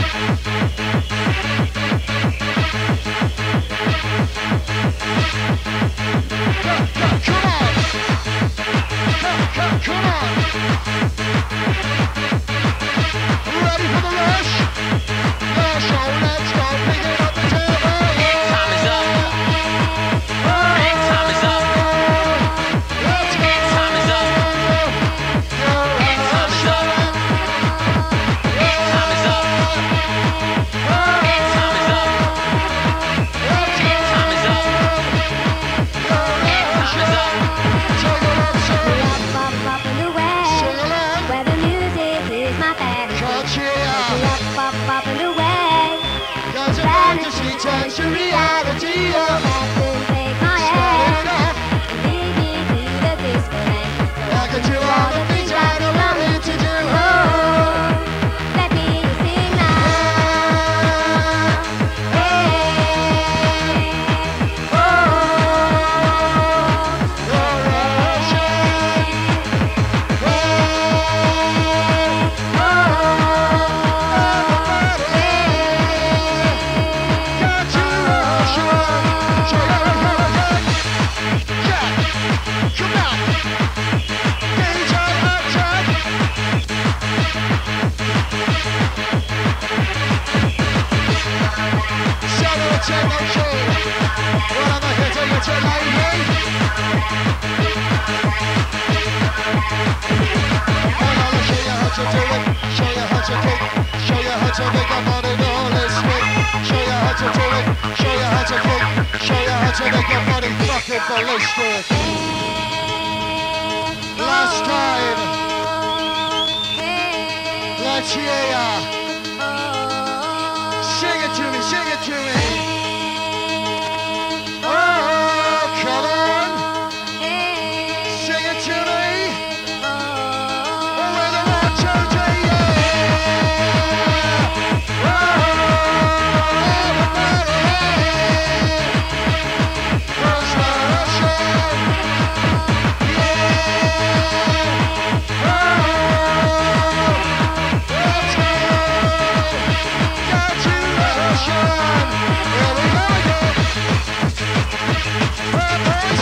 Come, come, come on. Come, come, come on. Ready for the rush? Rush on, let's go. Pick it up the table. Time is up. Big time is up. Let's go. Time is up. Big time is up. Big time is up. Big time is up. Big time is up. Big time is up. Take it up, sir. Up, up, up and away, Sing along. where the music is my fantasy. Can't hear ya. Up, up, up and away, Cause your fantasy turns to reality. have to take my Start hand it up. and lead me to the disco night. I can do all the things I don't want me to do. Oh, let me sing now. You're rushing. Got you rushing. Show you how to get. Yeah. Come on. D J attack. Shadow Techno-T. Well, I'm not here to get you lately. And I'll show you how to do it. Show you how to kick. Show you how to make a body all this week. Show you how to do it. Show you how to kick. Show you how to make your body fucking ballistic. Last time. Let's hear ya. Sing it to me, sing it to me. Oh, come on. Sing it to me. Oh, with a one, two, three, yeah. Oh, everybody. Who's rushing? Yeah. Oh, let's go. Got you rushing. Here we go again. Oh, boys.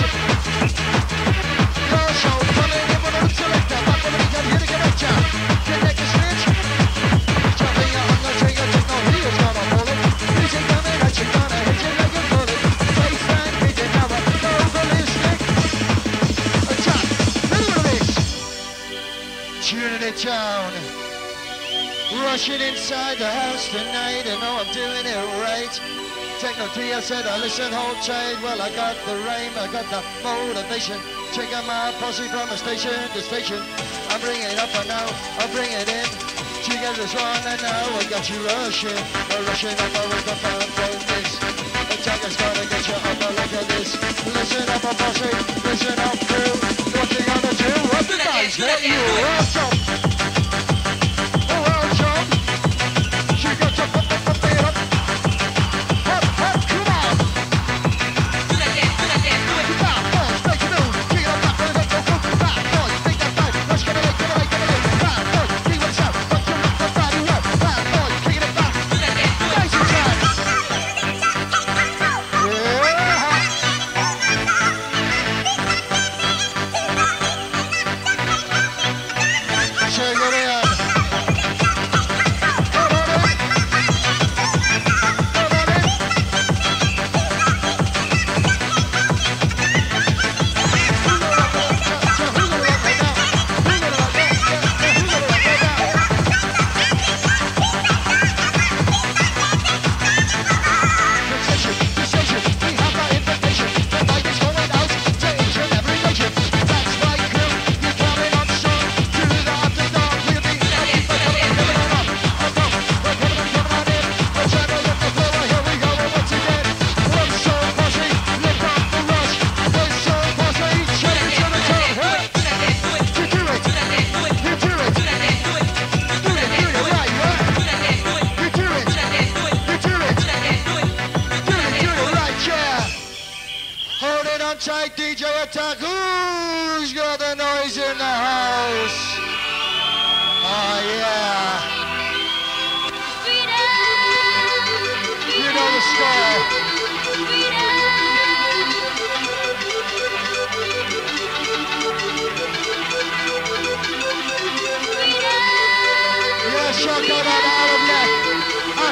Your show coming in with a selector. Back when we come here to connect ya. Connect the switch. Jumping on the trigger, just no heels gonna pull it. Music coming at you, gonna hit you like a bullet. Baseline hitting now, no ballistic. Attack, middle of this. Tuning it down. Rushing inside the house tonight, I know I'm doing it right. Techno-T, I said I listen, hold tight. Well, I got the rhyme, I got the motivation. Check out my posse from the station to station. I'm bringing it up and now, I'm bringing it in. Together's one and now I got you rushing. I'm rushing up with the fan from this. The tanker's gonna get you up a look at this. Listen up, a posse, listen up, crew. What you gonna do? What the guys let you rush up. Oh, well, John. She got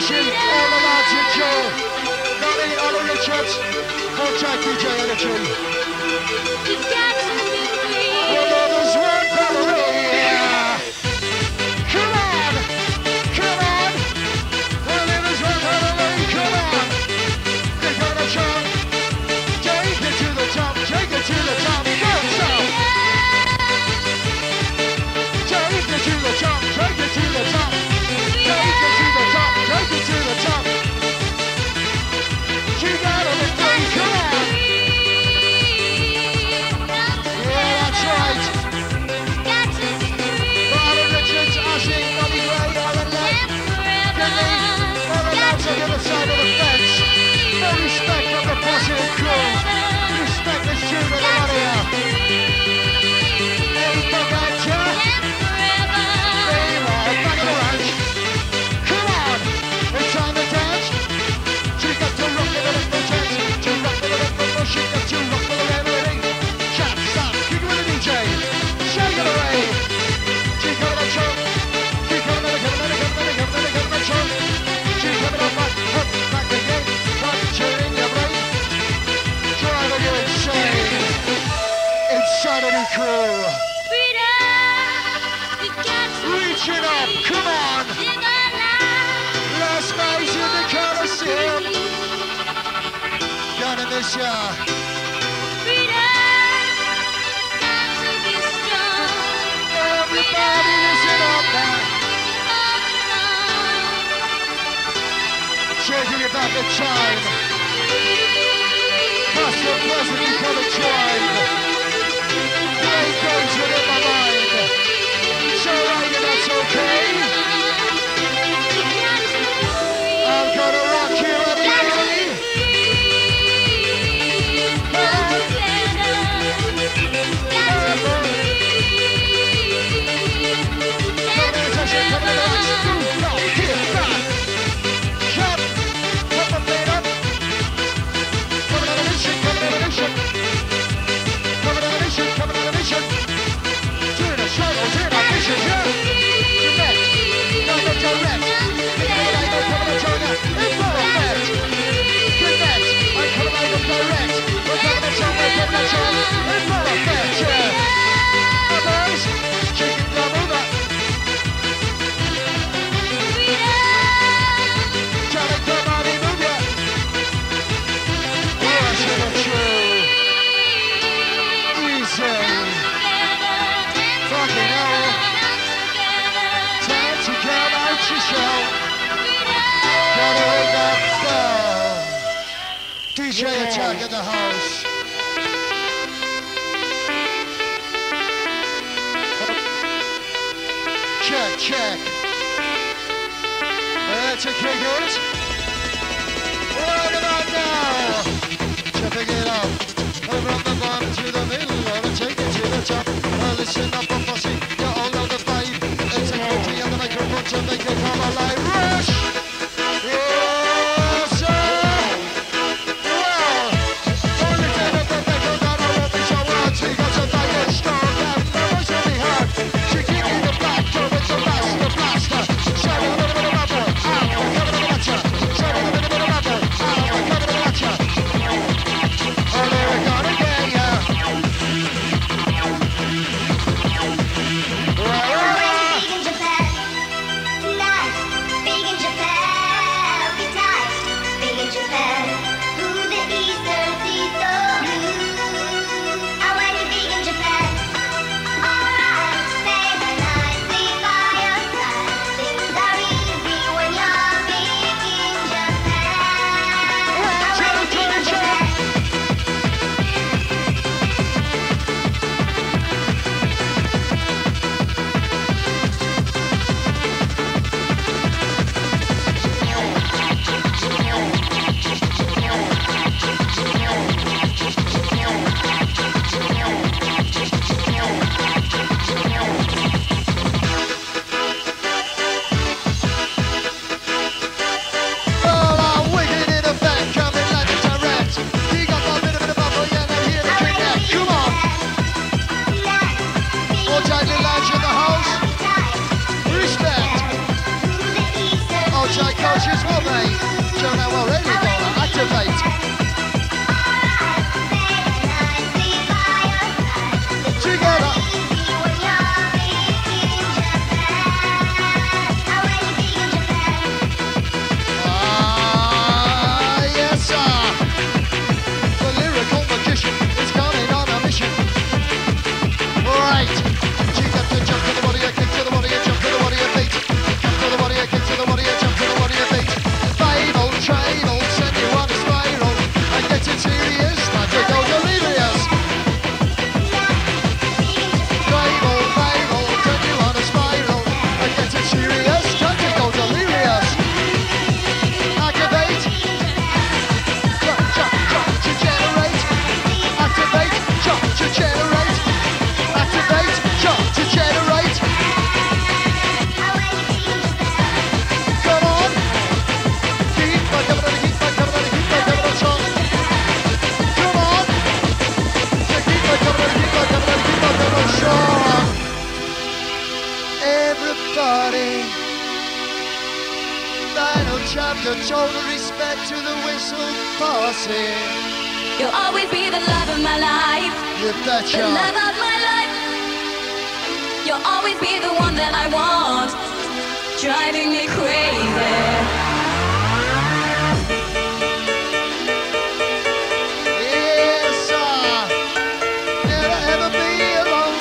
Ashley, all the lads in Joe. Nolly, Ollie Richards, Monta D J Energy. You got to be free. Well, there's one Valerie. Come on, come on. Well, there's one Valerie, come on. They're gonna jump. Take it to the top, take it to the top. Go, stop. Take it to the top, take it to the top. Take it to the top, take it to the top. You gotta be free, come on. Yeah, that's right. Marlon Richards, Ashley, Nobby Gray, Alan Lake, Kenny, all the lads on the other side of the fence. No respect from the posse and crew. Respect this tune of the lot of you. Hey, Bogaccia. Rewired, back of the ranch. Come on, it's time to dance. She got to rock with the little dance. To rock with the little, she got to rock with the remedy. Chat, stop, kick it with the D J. Shake it away. She coming on chunk. She coming on, coming on, coming on, coming on, coming on chunk. She coming on back, up, back again. Back, turn your brain. Driving you insane. Insanity crew. Reaching up, come on. Last night in the Colosseum. Gonna miss ya. Everybody listen up now. Shaking it back in time. Past the present become a tribe. Great goes within my mind. So right, and that's okay. I'm gonna rock you every day. D J Attack in the house. Check, check. That's a kick it. Right about now. Chipping it up. From the bottom to the middle. Wanna take it to the top. Now listen up, a posse. You're all on the vibe. It's a party on the microphone to make it come alive. Rush! Yes, sir! Take coach as well, mate. Show now already gonna activate. Together. Ah, yes, sir. The lyrical magician is coming on a mission. Right. She got to jump to the body, kick to the body, jump to the body, beat. Jump to the body, kick to the body, jump to the body, beat. Fable, trable, send you on a spiral. And get it serious, not to go delirious. Fable, fable, send you on a spiral. And get it serious, not to go delirious. Activate. Jump, jump, jump to generate. Activate, jump to generate. Activate, jump to generate. Come on. Keep my coming on, keep my coming on, keep my coming on strong. Come on. So keep my coming on, keep my coming on, keep my coming on strong. Everybody. Final chapter, total respect to the whistle passing. You'll always be the love of my life, You the betcha. love of my life. You'll always be the one that I want, driving me crazy. Yes, sir. Never ever be alone.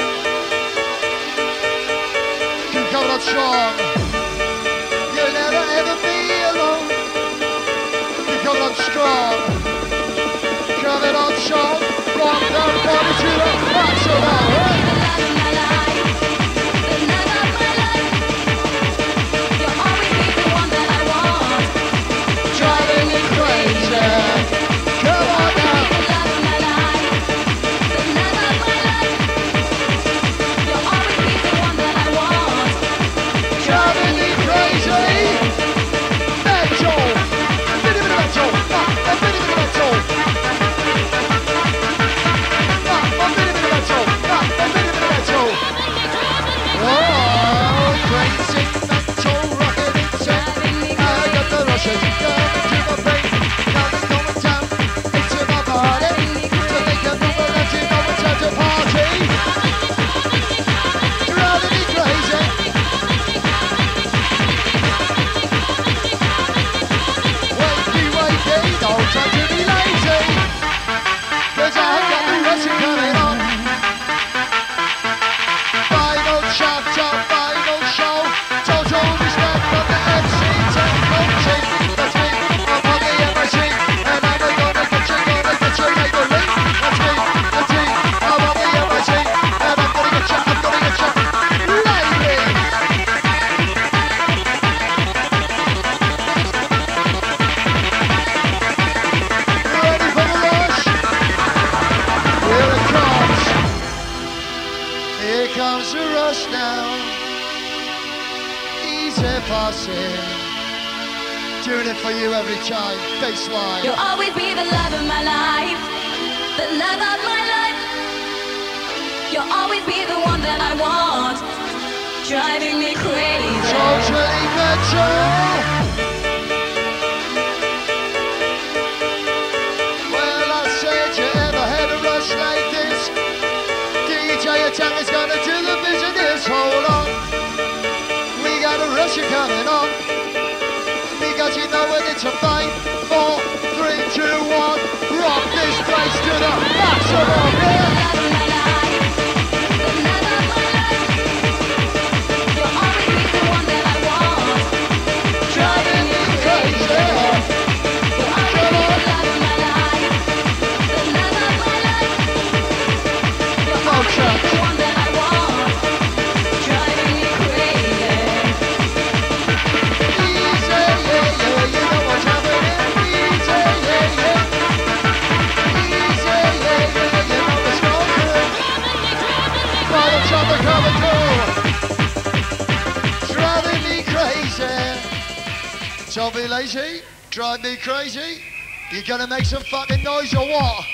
Keep coming on strong. You'll never ever be alone. Keep coming on strong. Coming on strong. Rock that body to the maximum. Hey. The love of my life, the love of my life. You'll always be the one that I want, Driving me crazy. Come on now. the love of my life, the love of my life. You'll always be the one that I want, Driving me crazy. Mental. A bit of mental. Ah, a bit of mental. Ah, a bit of mental. Ah, a bit of mental. Oh, crazy mental rocket insane. I got the Russian gun to the brain. Now it's going down into my body. To make a move and let you know it's time to party. Driving me crazy. Wakey, wakey, no time to be lazy. Cause I've got the Russian coming on. Final chapter, final show. Total respect from the M C Techno-T. That's me, I'm on the M C. And I'm gonna get you, gonna get you like a ring. That's me, that's me, I'm on the M C. And I'm gonna get you, I'm gonna get you. Lady. Ready for the rush? Here it comes. Here comes the rush now. Easy passing. Doing it for you every time. Baseline. You'll always be the love of my life, the love of my life. You'll always be the one that I want, driving me crazy. Totally mental. Well, I said you ever had a rush like this. D J Attack is gonna do the business. Hold on. We got a rush coming on. Because you know when it's a five, four, three, two, one. Rock this place to the maximum. The Yeah. love of my life, the love of my life. You'll always be the one that I want, driving me crazy. You'll always be the love of my life, the love of my life. You'll always be the one that I want, driving me crazy. Easy, yeah, yeah, you know what's happening. Easy, yeah, yeah. Easy, yeah, yeah, you know what's going on. Follow trouble coming through. Driving me crazy. Don't be lazy. Drive me crazy. You gonna make some fucking noise or what?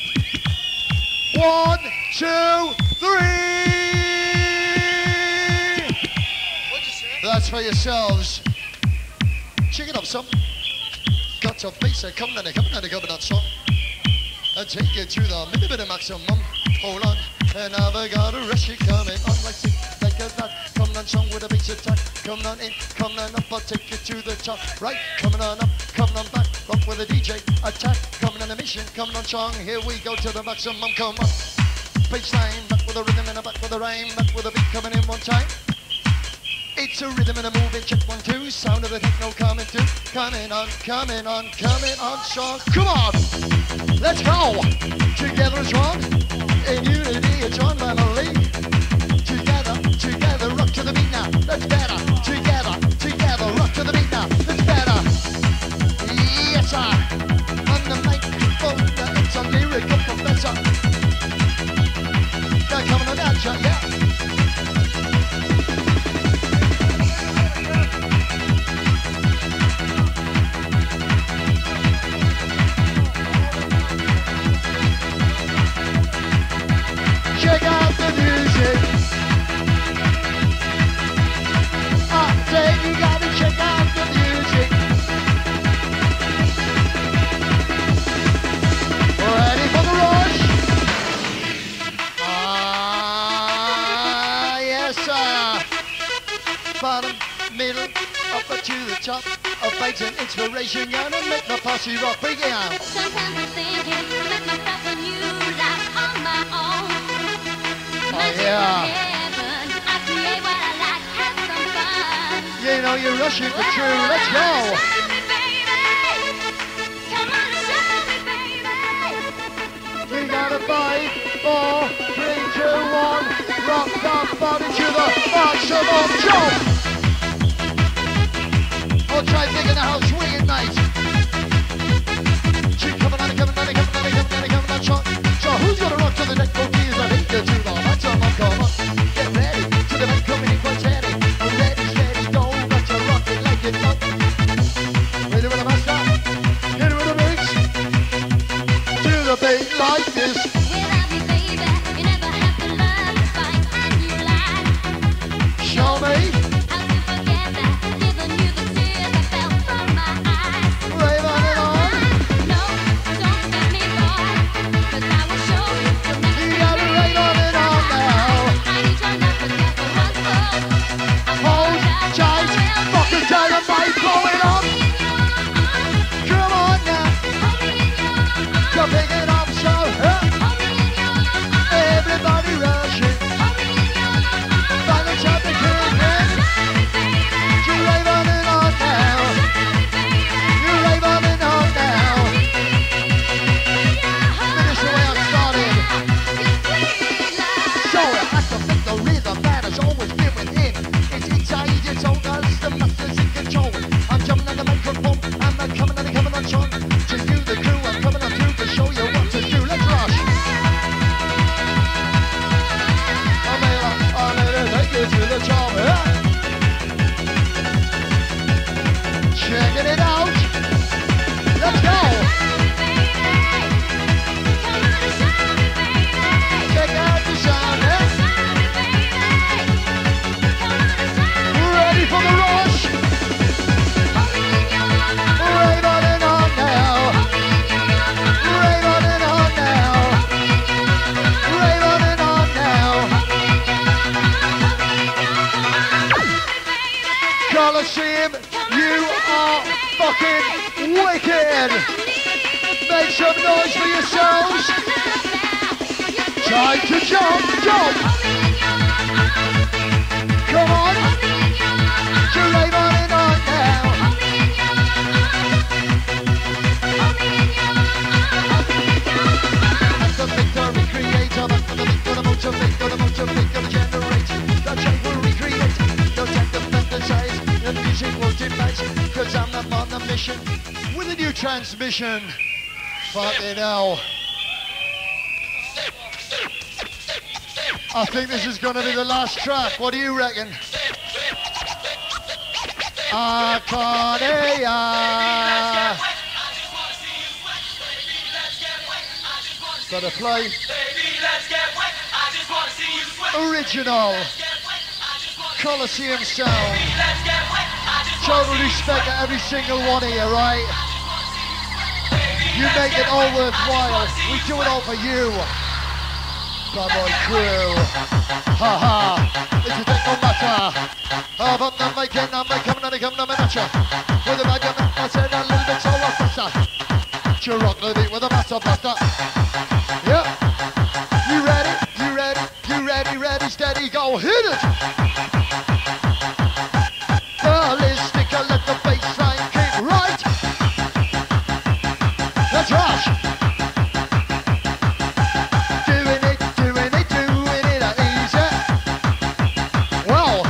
One, two, three. That's for yourselves. shake it up some. Got your face, uh, come on, come on, come on, song. I take it to the maybe bit of maximum. Hold on, and now I got a rush it coming on like tick, like a that. Come on, song with a bass attack. Come on in, come on up, I'll take it to the top. Right, coming on up, coming on back. Rock with a D J attack. Coming on a mission, coming on song. Here we go to the maximum. Come on, baseline, back with a rhythm and a back with a rhyme, back with a beat coming in one time. It's a rhythm and a moving, check one, two. Sound of the techno coming through. Coming on, coming on, coming on, song. Come on, let's go. Together strong, in unity, it's on family. Together, together, rock to the beat now. That's better. Together, together, rock to the beat now. That's better. Yes, sir. On the microphone, it's a lyrical professor. They're coming on that shot, yeah. Check out the music. I say you gotta check out the music. Ready for the rush? Ah, yes sir. Bottom, middle, up to the top. A fight and inspiration, gonna make the posse rock begin. Sometimes I'm thinking, let myself a new life on my own. Oh yeah. Heaven, I create what I like, have some fun. You know you're rushing for true. Let's go. Show me, baby. Come on and show me, baby. We got a five, four, three, two, one. Rock that body to the maximum jump. I'll try thinking of how swing it, mate. Keep coming on, coming on, coming on, coming on, coming on, shot. So who's gonna rock to the neck? Go keys, I think you to the maximum. Come on, get ready to the neck, coming in quite steady. I'm ready, steady, go, but you're rocking like you know. Ready with the master? Hit it with the mix. To the beat like this. Without me, baby, you never have to learn to find a new life. Show me. How to forget that, giving you the tears I felt from my eyes. Rave on and on. No, don't stop me, boy, 'cause I will show you you'll never You gotta rave on and on now. I need your love to get the one for. Hold tight, fucking dynamite blowing up. Come on now, you're picking up so huh? Everybody rushing. Find the top of kicking. You rave on and on now. You rave on and on now. Finish the way I started. So I can think the rhythm that has always been within. It's inside, it's all us, the masters in control. I'm jumping on the microphone, I'm not coming on and coming on song. To you, the crew, I'm coming on through to show you what to do. Let's rush. I'm here, I'm here to take you to the top. Huh? Checking it out. Let's go. Check out the sound. Huh? Ready for the rush. Rave on and on now. Rave on and on now. Rave on and on now. Colosseum, you are fucking wicked. Make some noise for yourselves. Time to jump, jump. Come on. To rave on and on now. The victory creator, but for the victor, the motivate, the motivate, the generate. The change will recreate. The tech to fantasize. The music will devise. Cause I'm not on a mission with a new transmission. Fucking hell. I think this is gonna be the last track. What do you reckon? Acardia. Gotta play. Original Colosseum sound. total respect to every single one of you, right? You make it all worthwhile. We do it all for you. Bad boy crew. Ha ha. This is it, no matter. How about the making, I'm coming and I'm coming, I'm a notcher. With a bag of I said a little bit so faster. You rock the beat with a master blaster. Yeah. You ready? You ready? You ready? Ready? Steady, go hit it. Ballistic, let the bassline keep right. Let's rush. Doing it, doing it, doing it easy. Well.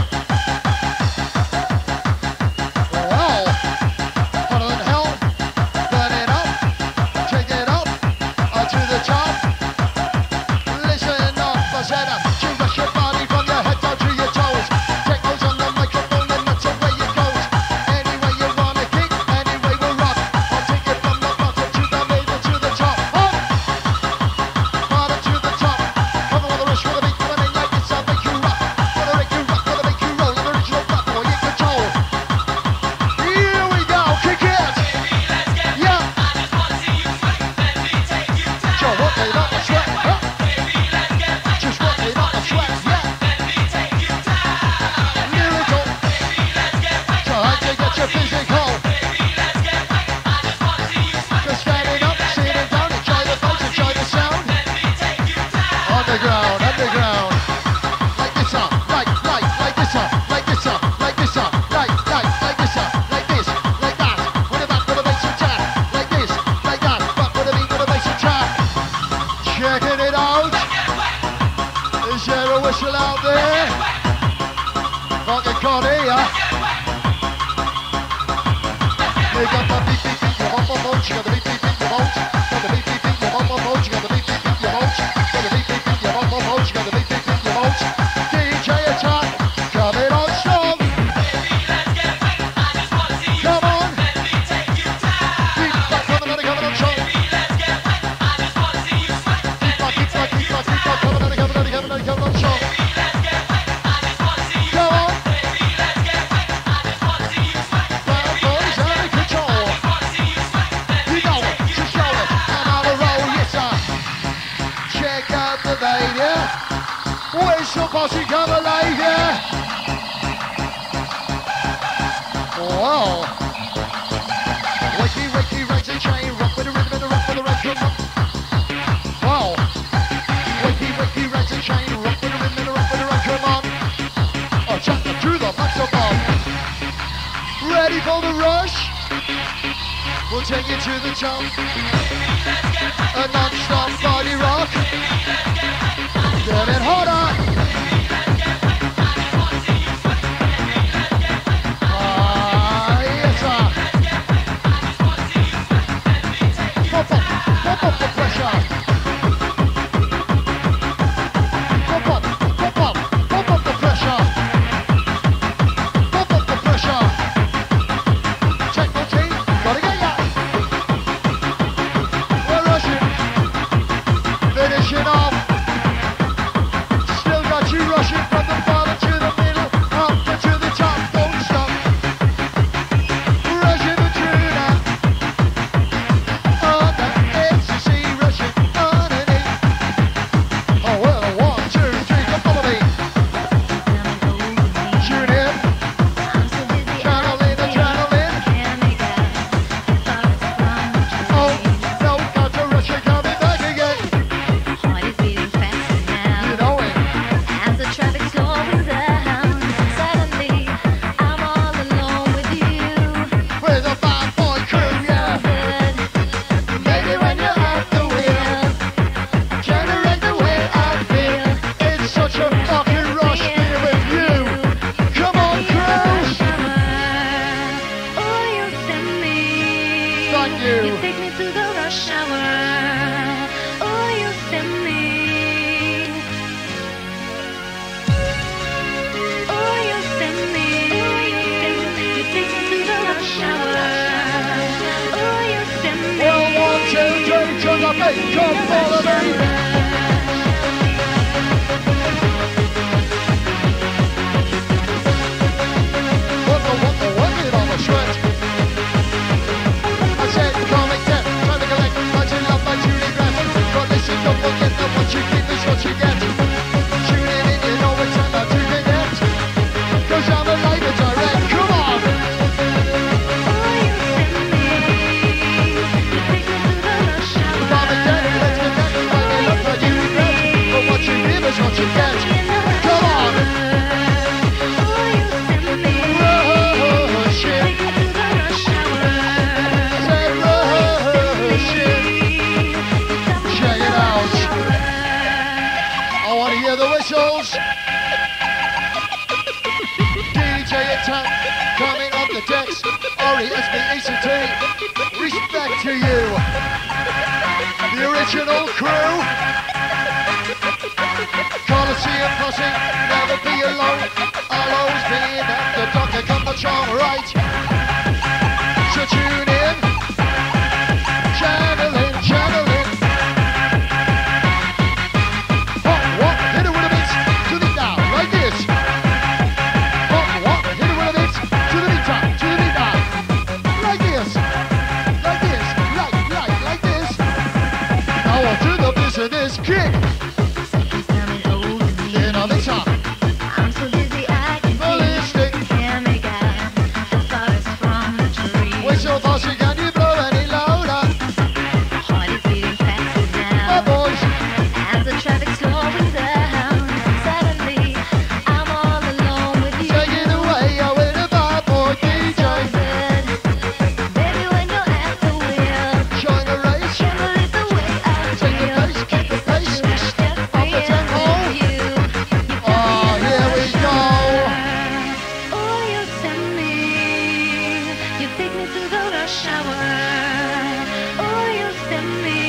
Well. Hotter than hell. Burn it up. Take it up. Uh, to the top. Listen up, I said up. You rush your body from your head down to your toes. Techno's on the microphone and that's the way it goes. Any way you wanna kick, any way we'll rock. I'll take it from the bottom to the middle to the top. Up! Bottom to the top. Come on, the rush with a beat, come on, like this, I'll make you rock. Gonna make you rock, gonna make you roll. An original rock, boy, in control. Here we go, kick it! Yeah! Joe, what they not the sweat, huh? Just what they not the sweat, yeah! Lyrical. So I can get your physical. Just standing up, sitting down, enjoy the bass, enjoy the sound. Underground, underground. Like this up, like, like, like this up, like this up, like this up, like, like, like this up, like this, like that. With a back, with a bass attack. Like this, like that, but with a beat, with a bass attack. Checking it out. Is there a whistle out there? Fucking can't hear ya. You got the beat, beat, beat, your bum, bum, bum. You got the beat, beat, beat, your bones. Got the beat, beat, beat, your bum, bum, bum. You got the beat, beat, beat, your bones. Got the beat, beat, beat, your bum, bum, bum. You got the beat, beat, beat, your bones. D J attack, coming on strong. Come on. Keep back, coming on, coming on strong. Keep back, keep back, keep back, keep back, coming on, coming on, coming on, coming on strong. Come on. Bad boys out of control. You know it, just show it. I'm on a roll, yes sir. Check out the lady. Where's your bossy cover lady? Whoa. Wakey, wakey, raise a chain. Rock with the rhythm and the rock with the red drum. Wow. Wakey, wakey, raise a chain. Rock with the rhythm and the rock with the red drum on. Oh, check them through the microphone. Ready for the rush? We'll take you to the top. A non-stop body rock. Get it harder. Ah, yes, sir. Pump up, pump up the pressure. Pump up, pump up, pump up the pressure. Pump up the pressure. Techno-T, gotta get ya. We're rushing. Finishing off. Still got you rushing from the bottom to the middle, up and to the top, don't stop. Rushing the tuna. On the ecstasy, rushing underneath. Oh well, one, two, three, come follow me. Tune in. Channeling, adrenaline. Oh, no, got to rush it, coming back again. You know it. As the traffic slows down, suddenly I'm all alone with you. With a bad boy crew, yeah. Good, Maybe when you're at the wheel, generate the way I feel. It's such a fucking rush being with you. Come on, crew. oh, you send me. Thank you. You take me to the rush hour. Oh, you send me. Oh, you send me. You take me to the rush hour. Oh, you send me. Well, one, two, three, to the beat, come follow me. What the, what the, what the, on the Easy T, respect to you. The original crew. Colosseum posse, never be alone. I'll always be there. The doctor got the charm right. So tune in. Channeling, channeling. What, what? Hit it with a beat. To the down, like this. What, what? Hit it with a beat. To the beat down, to the beat down. Like this. Like this. Like, like, like this. Now on to the business kick. In a mix up. I'm so dizzy I can Ballistic. can't make out the forest from the tree. Whistle bossy, can you blow any louder? Heart is beating faster My now. boys. As the traffic's slowing down, suddenly I'm all alone with you. Take it away, I win a bad boy D J. So good, baby, when you're at the wheel. Showing a race. Can't believe the way I Take the feel. pace, keep the pace. Step Up the free tempo. with you. You got Oh, me here we go. Oh, you send me, you take me to the rush hour. Oh, you send me,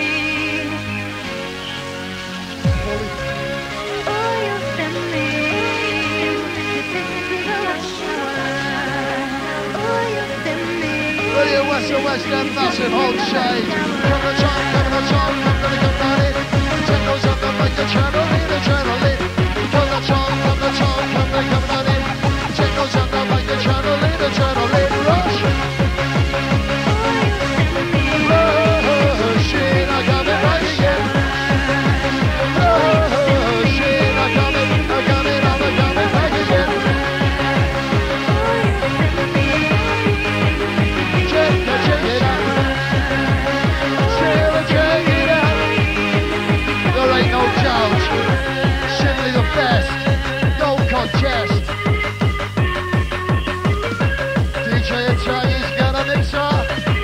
oh, you send me, you take me to the rush hour. Oh, you send me. Will you west to west, them massive hold shade. Come the charm, come the charm, come the come down in. Techno's up the mic, the channel in, the channel in. Come the charm, come the charm, come the come down in. Techno's up the mic, the channel in, the channel in. Rush. Rush in, I got it right again. Rush in, I got it, I got it, I got it back again. Check it, check it out. Check it, check it out. There ain't no doubt. Simply the best. No contest. D J Italian's gonna mix up.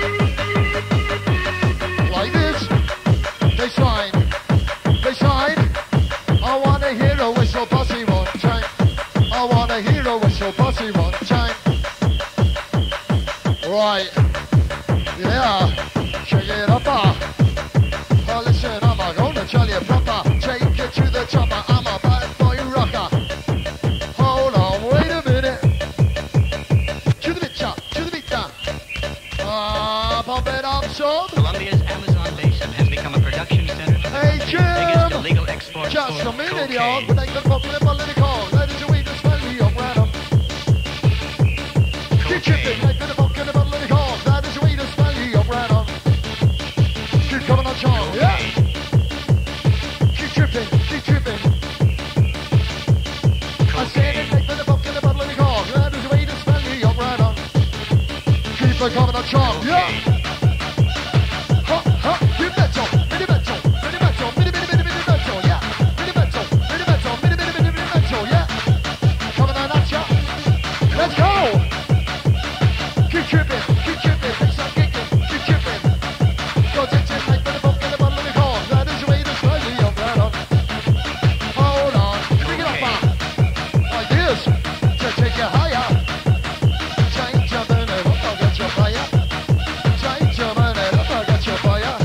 Like this. They sign. They sign. I wanna hear a whistle bossy one time. I wanna hear a whistle bossy one time. Right. Yeah. Check it up. uh. Oh, listen, I'm gonna tell you proper. Take it to the chopper. I'm a bad boy rocker. Hold on, wait a minute. To the beat chop, to the beat down. Ah, pump it up, son. Colombia's Amazon basin has become a production center for the Hey, country's Jim. biggest illegal export Just for a minute, y'all. cocaine. But they can pop it up in the car. Ladies and we just smell you up random. Keep tripping, they could have pop it up in the car. Ladies and we just smell you up random. Keep coming on, charm, yeah. Keep tripping, keep tripping. I said it, they could have popped it up in the car. Ladies and we just smell you up random. Keep on coming on, charm, yeah. Ha, ha, you better, mini better, mini better, mini, mini, mini, mini better, yeah. Mini better, mini better, mini, mini, mini, mini better, yeah. Coming on at ya. Let's go. Keep tripping, keep tripping, make some kicking, keep tripping. Go take it, like the book in the bottle of the car. That is the way to slow you up, right on. Hold on, pick it up, uh, like this, to take you higher. Change your minute, up, I'll get your fire. Change your minute, up, I'll get your fire.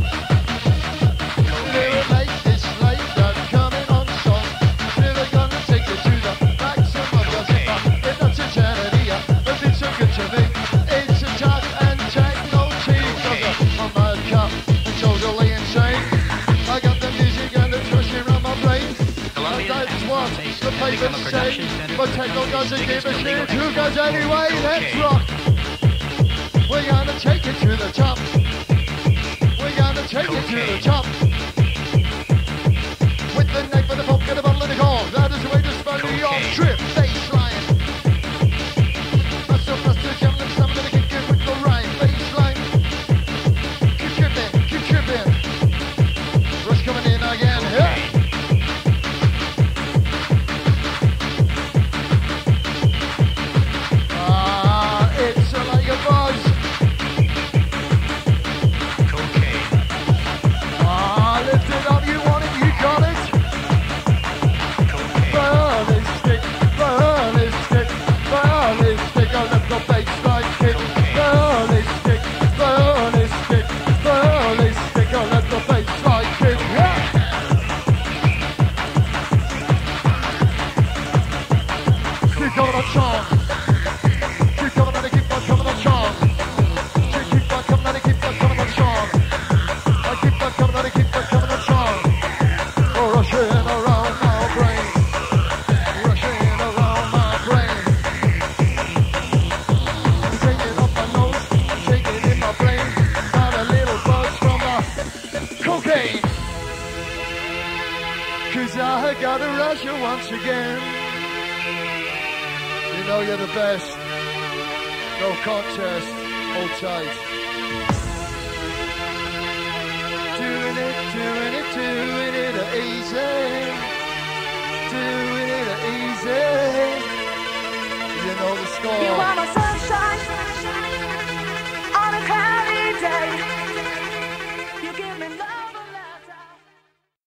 Little late, this late, that coming on strong. Really gonna take you to the maximum of your zipper. If that's a charity, but it's so good to me. It's a talk and Techno-T. I'm a cup and totally insane. I got the music and the twisting around my brain. Colombia's That's Amazon what basin the has become a papers say. production center But for the Techno country's doesn't give biggest a illegal shit. Who export goes anyway? for Let's cocaine. rock. We're gonna take it to the top. We're gonna take it to the top. With the neck for the pump, get a bottle in the car. That is the way to spell New York trip. Baseline. That's the first to jump. I'm gonna kick it with the rhyme. Baseline. Keep tripping, keep tripping. Rush coming in again. Yeah. Ah, it's like a buzz. Cocaine. Ah, I gotta rush you once again. You know you're the best. No contest. Hold tight. Doing it, doing it, doing it easy. Doing it easy. You know the score.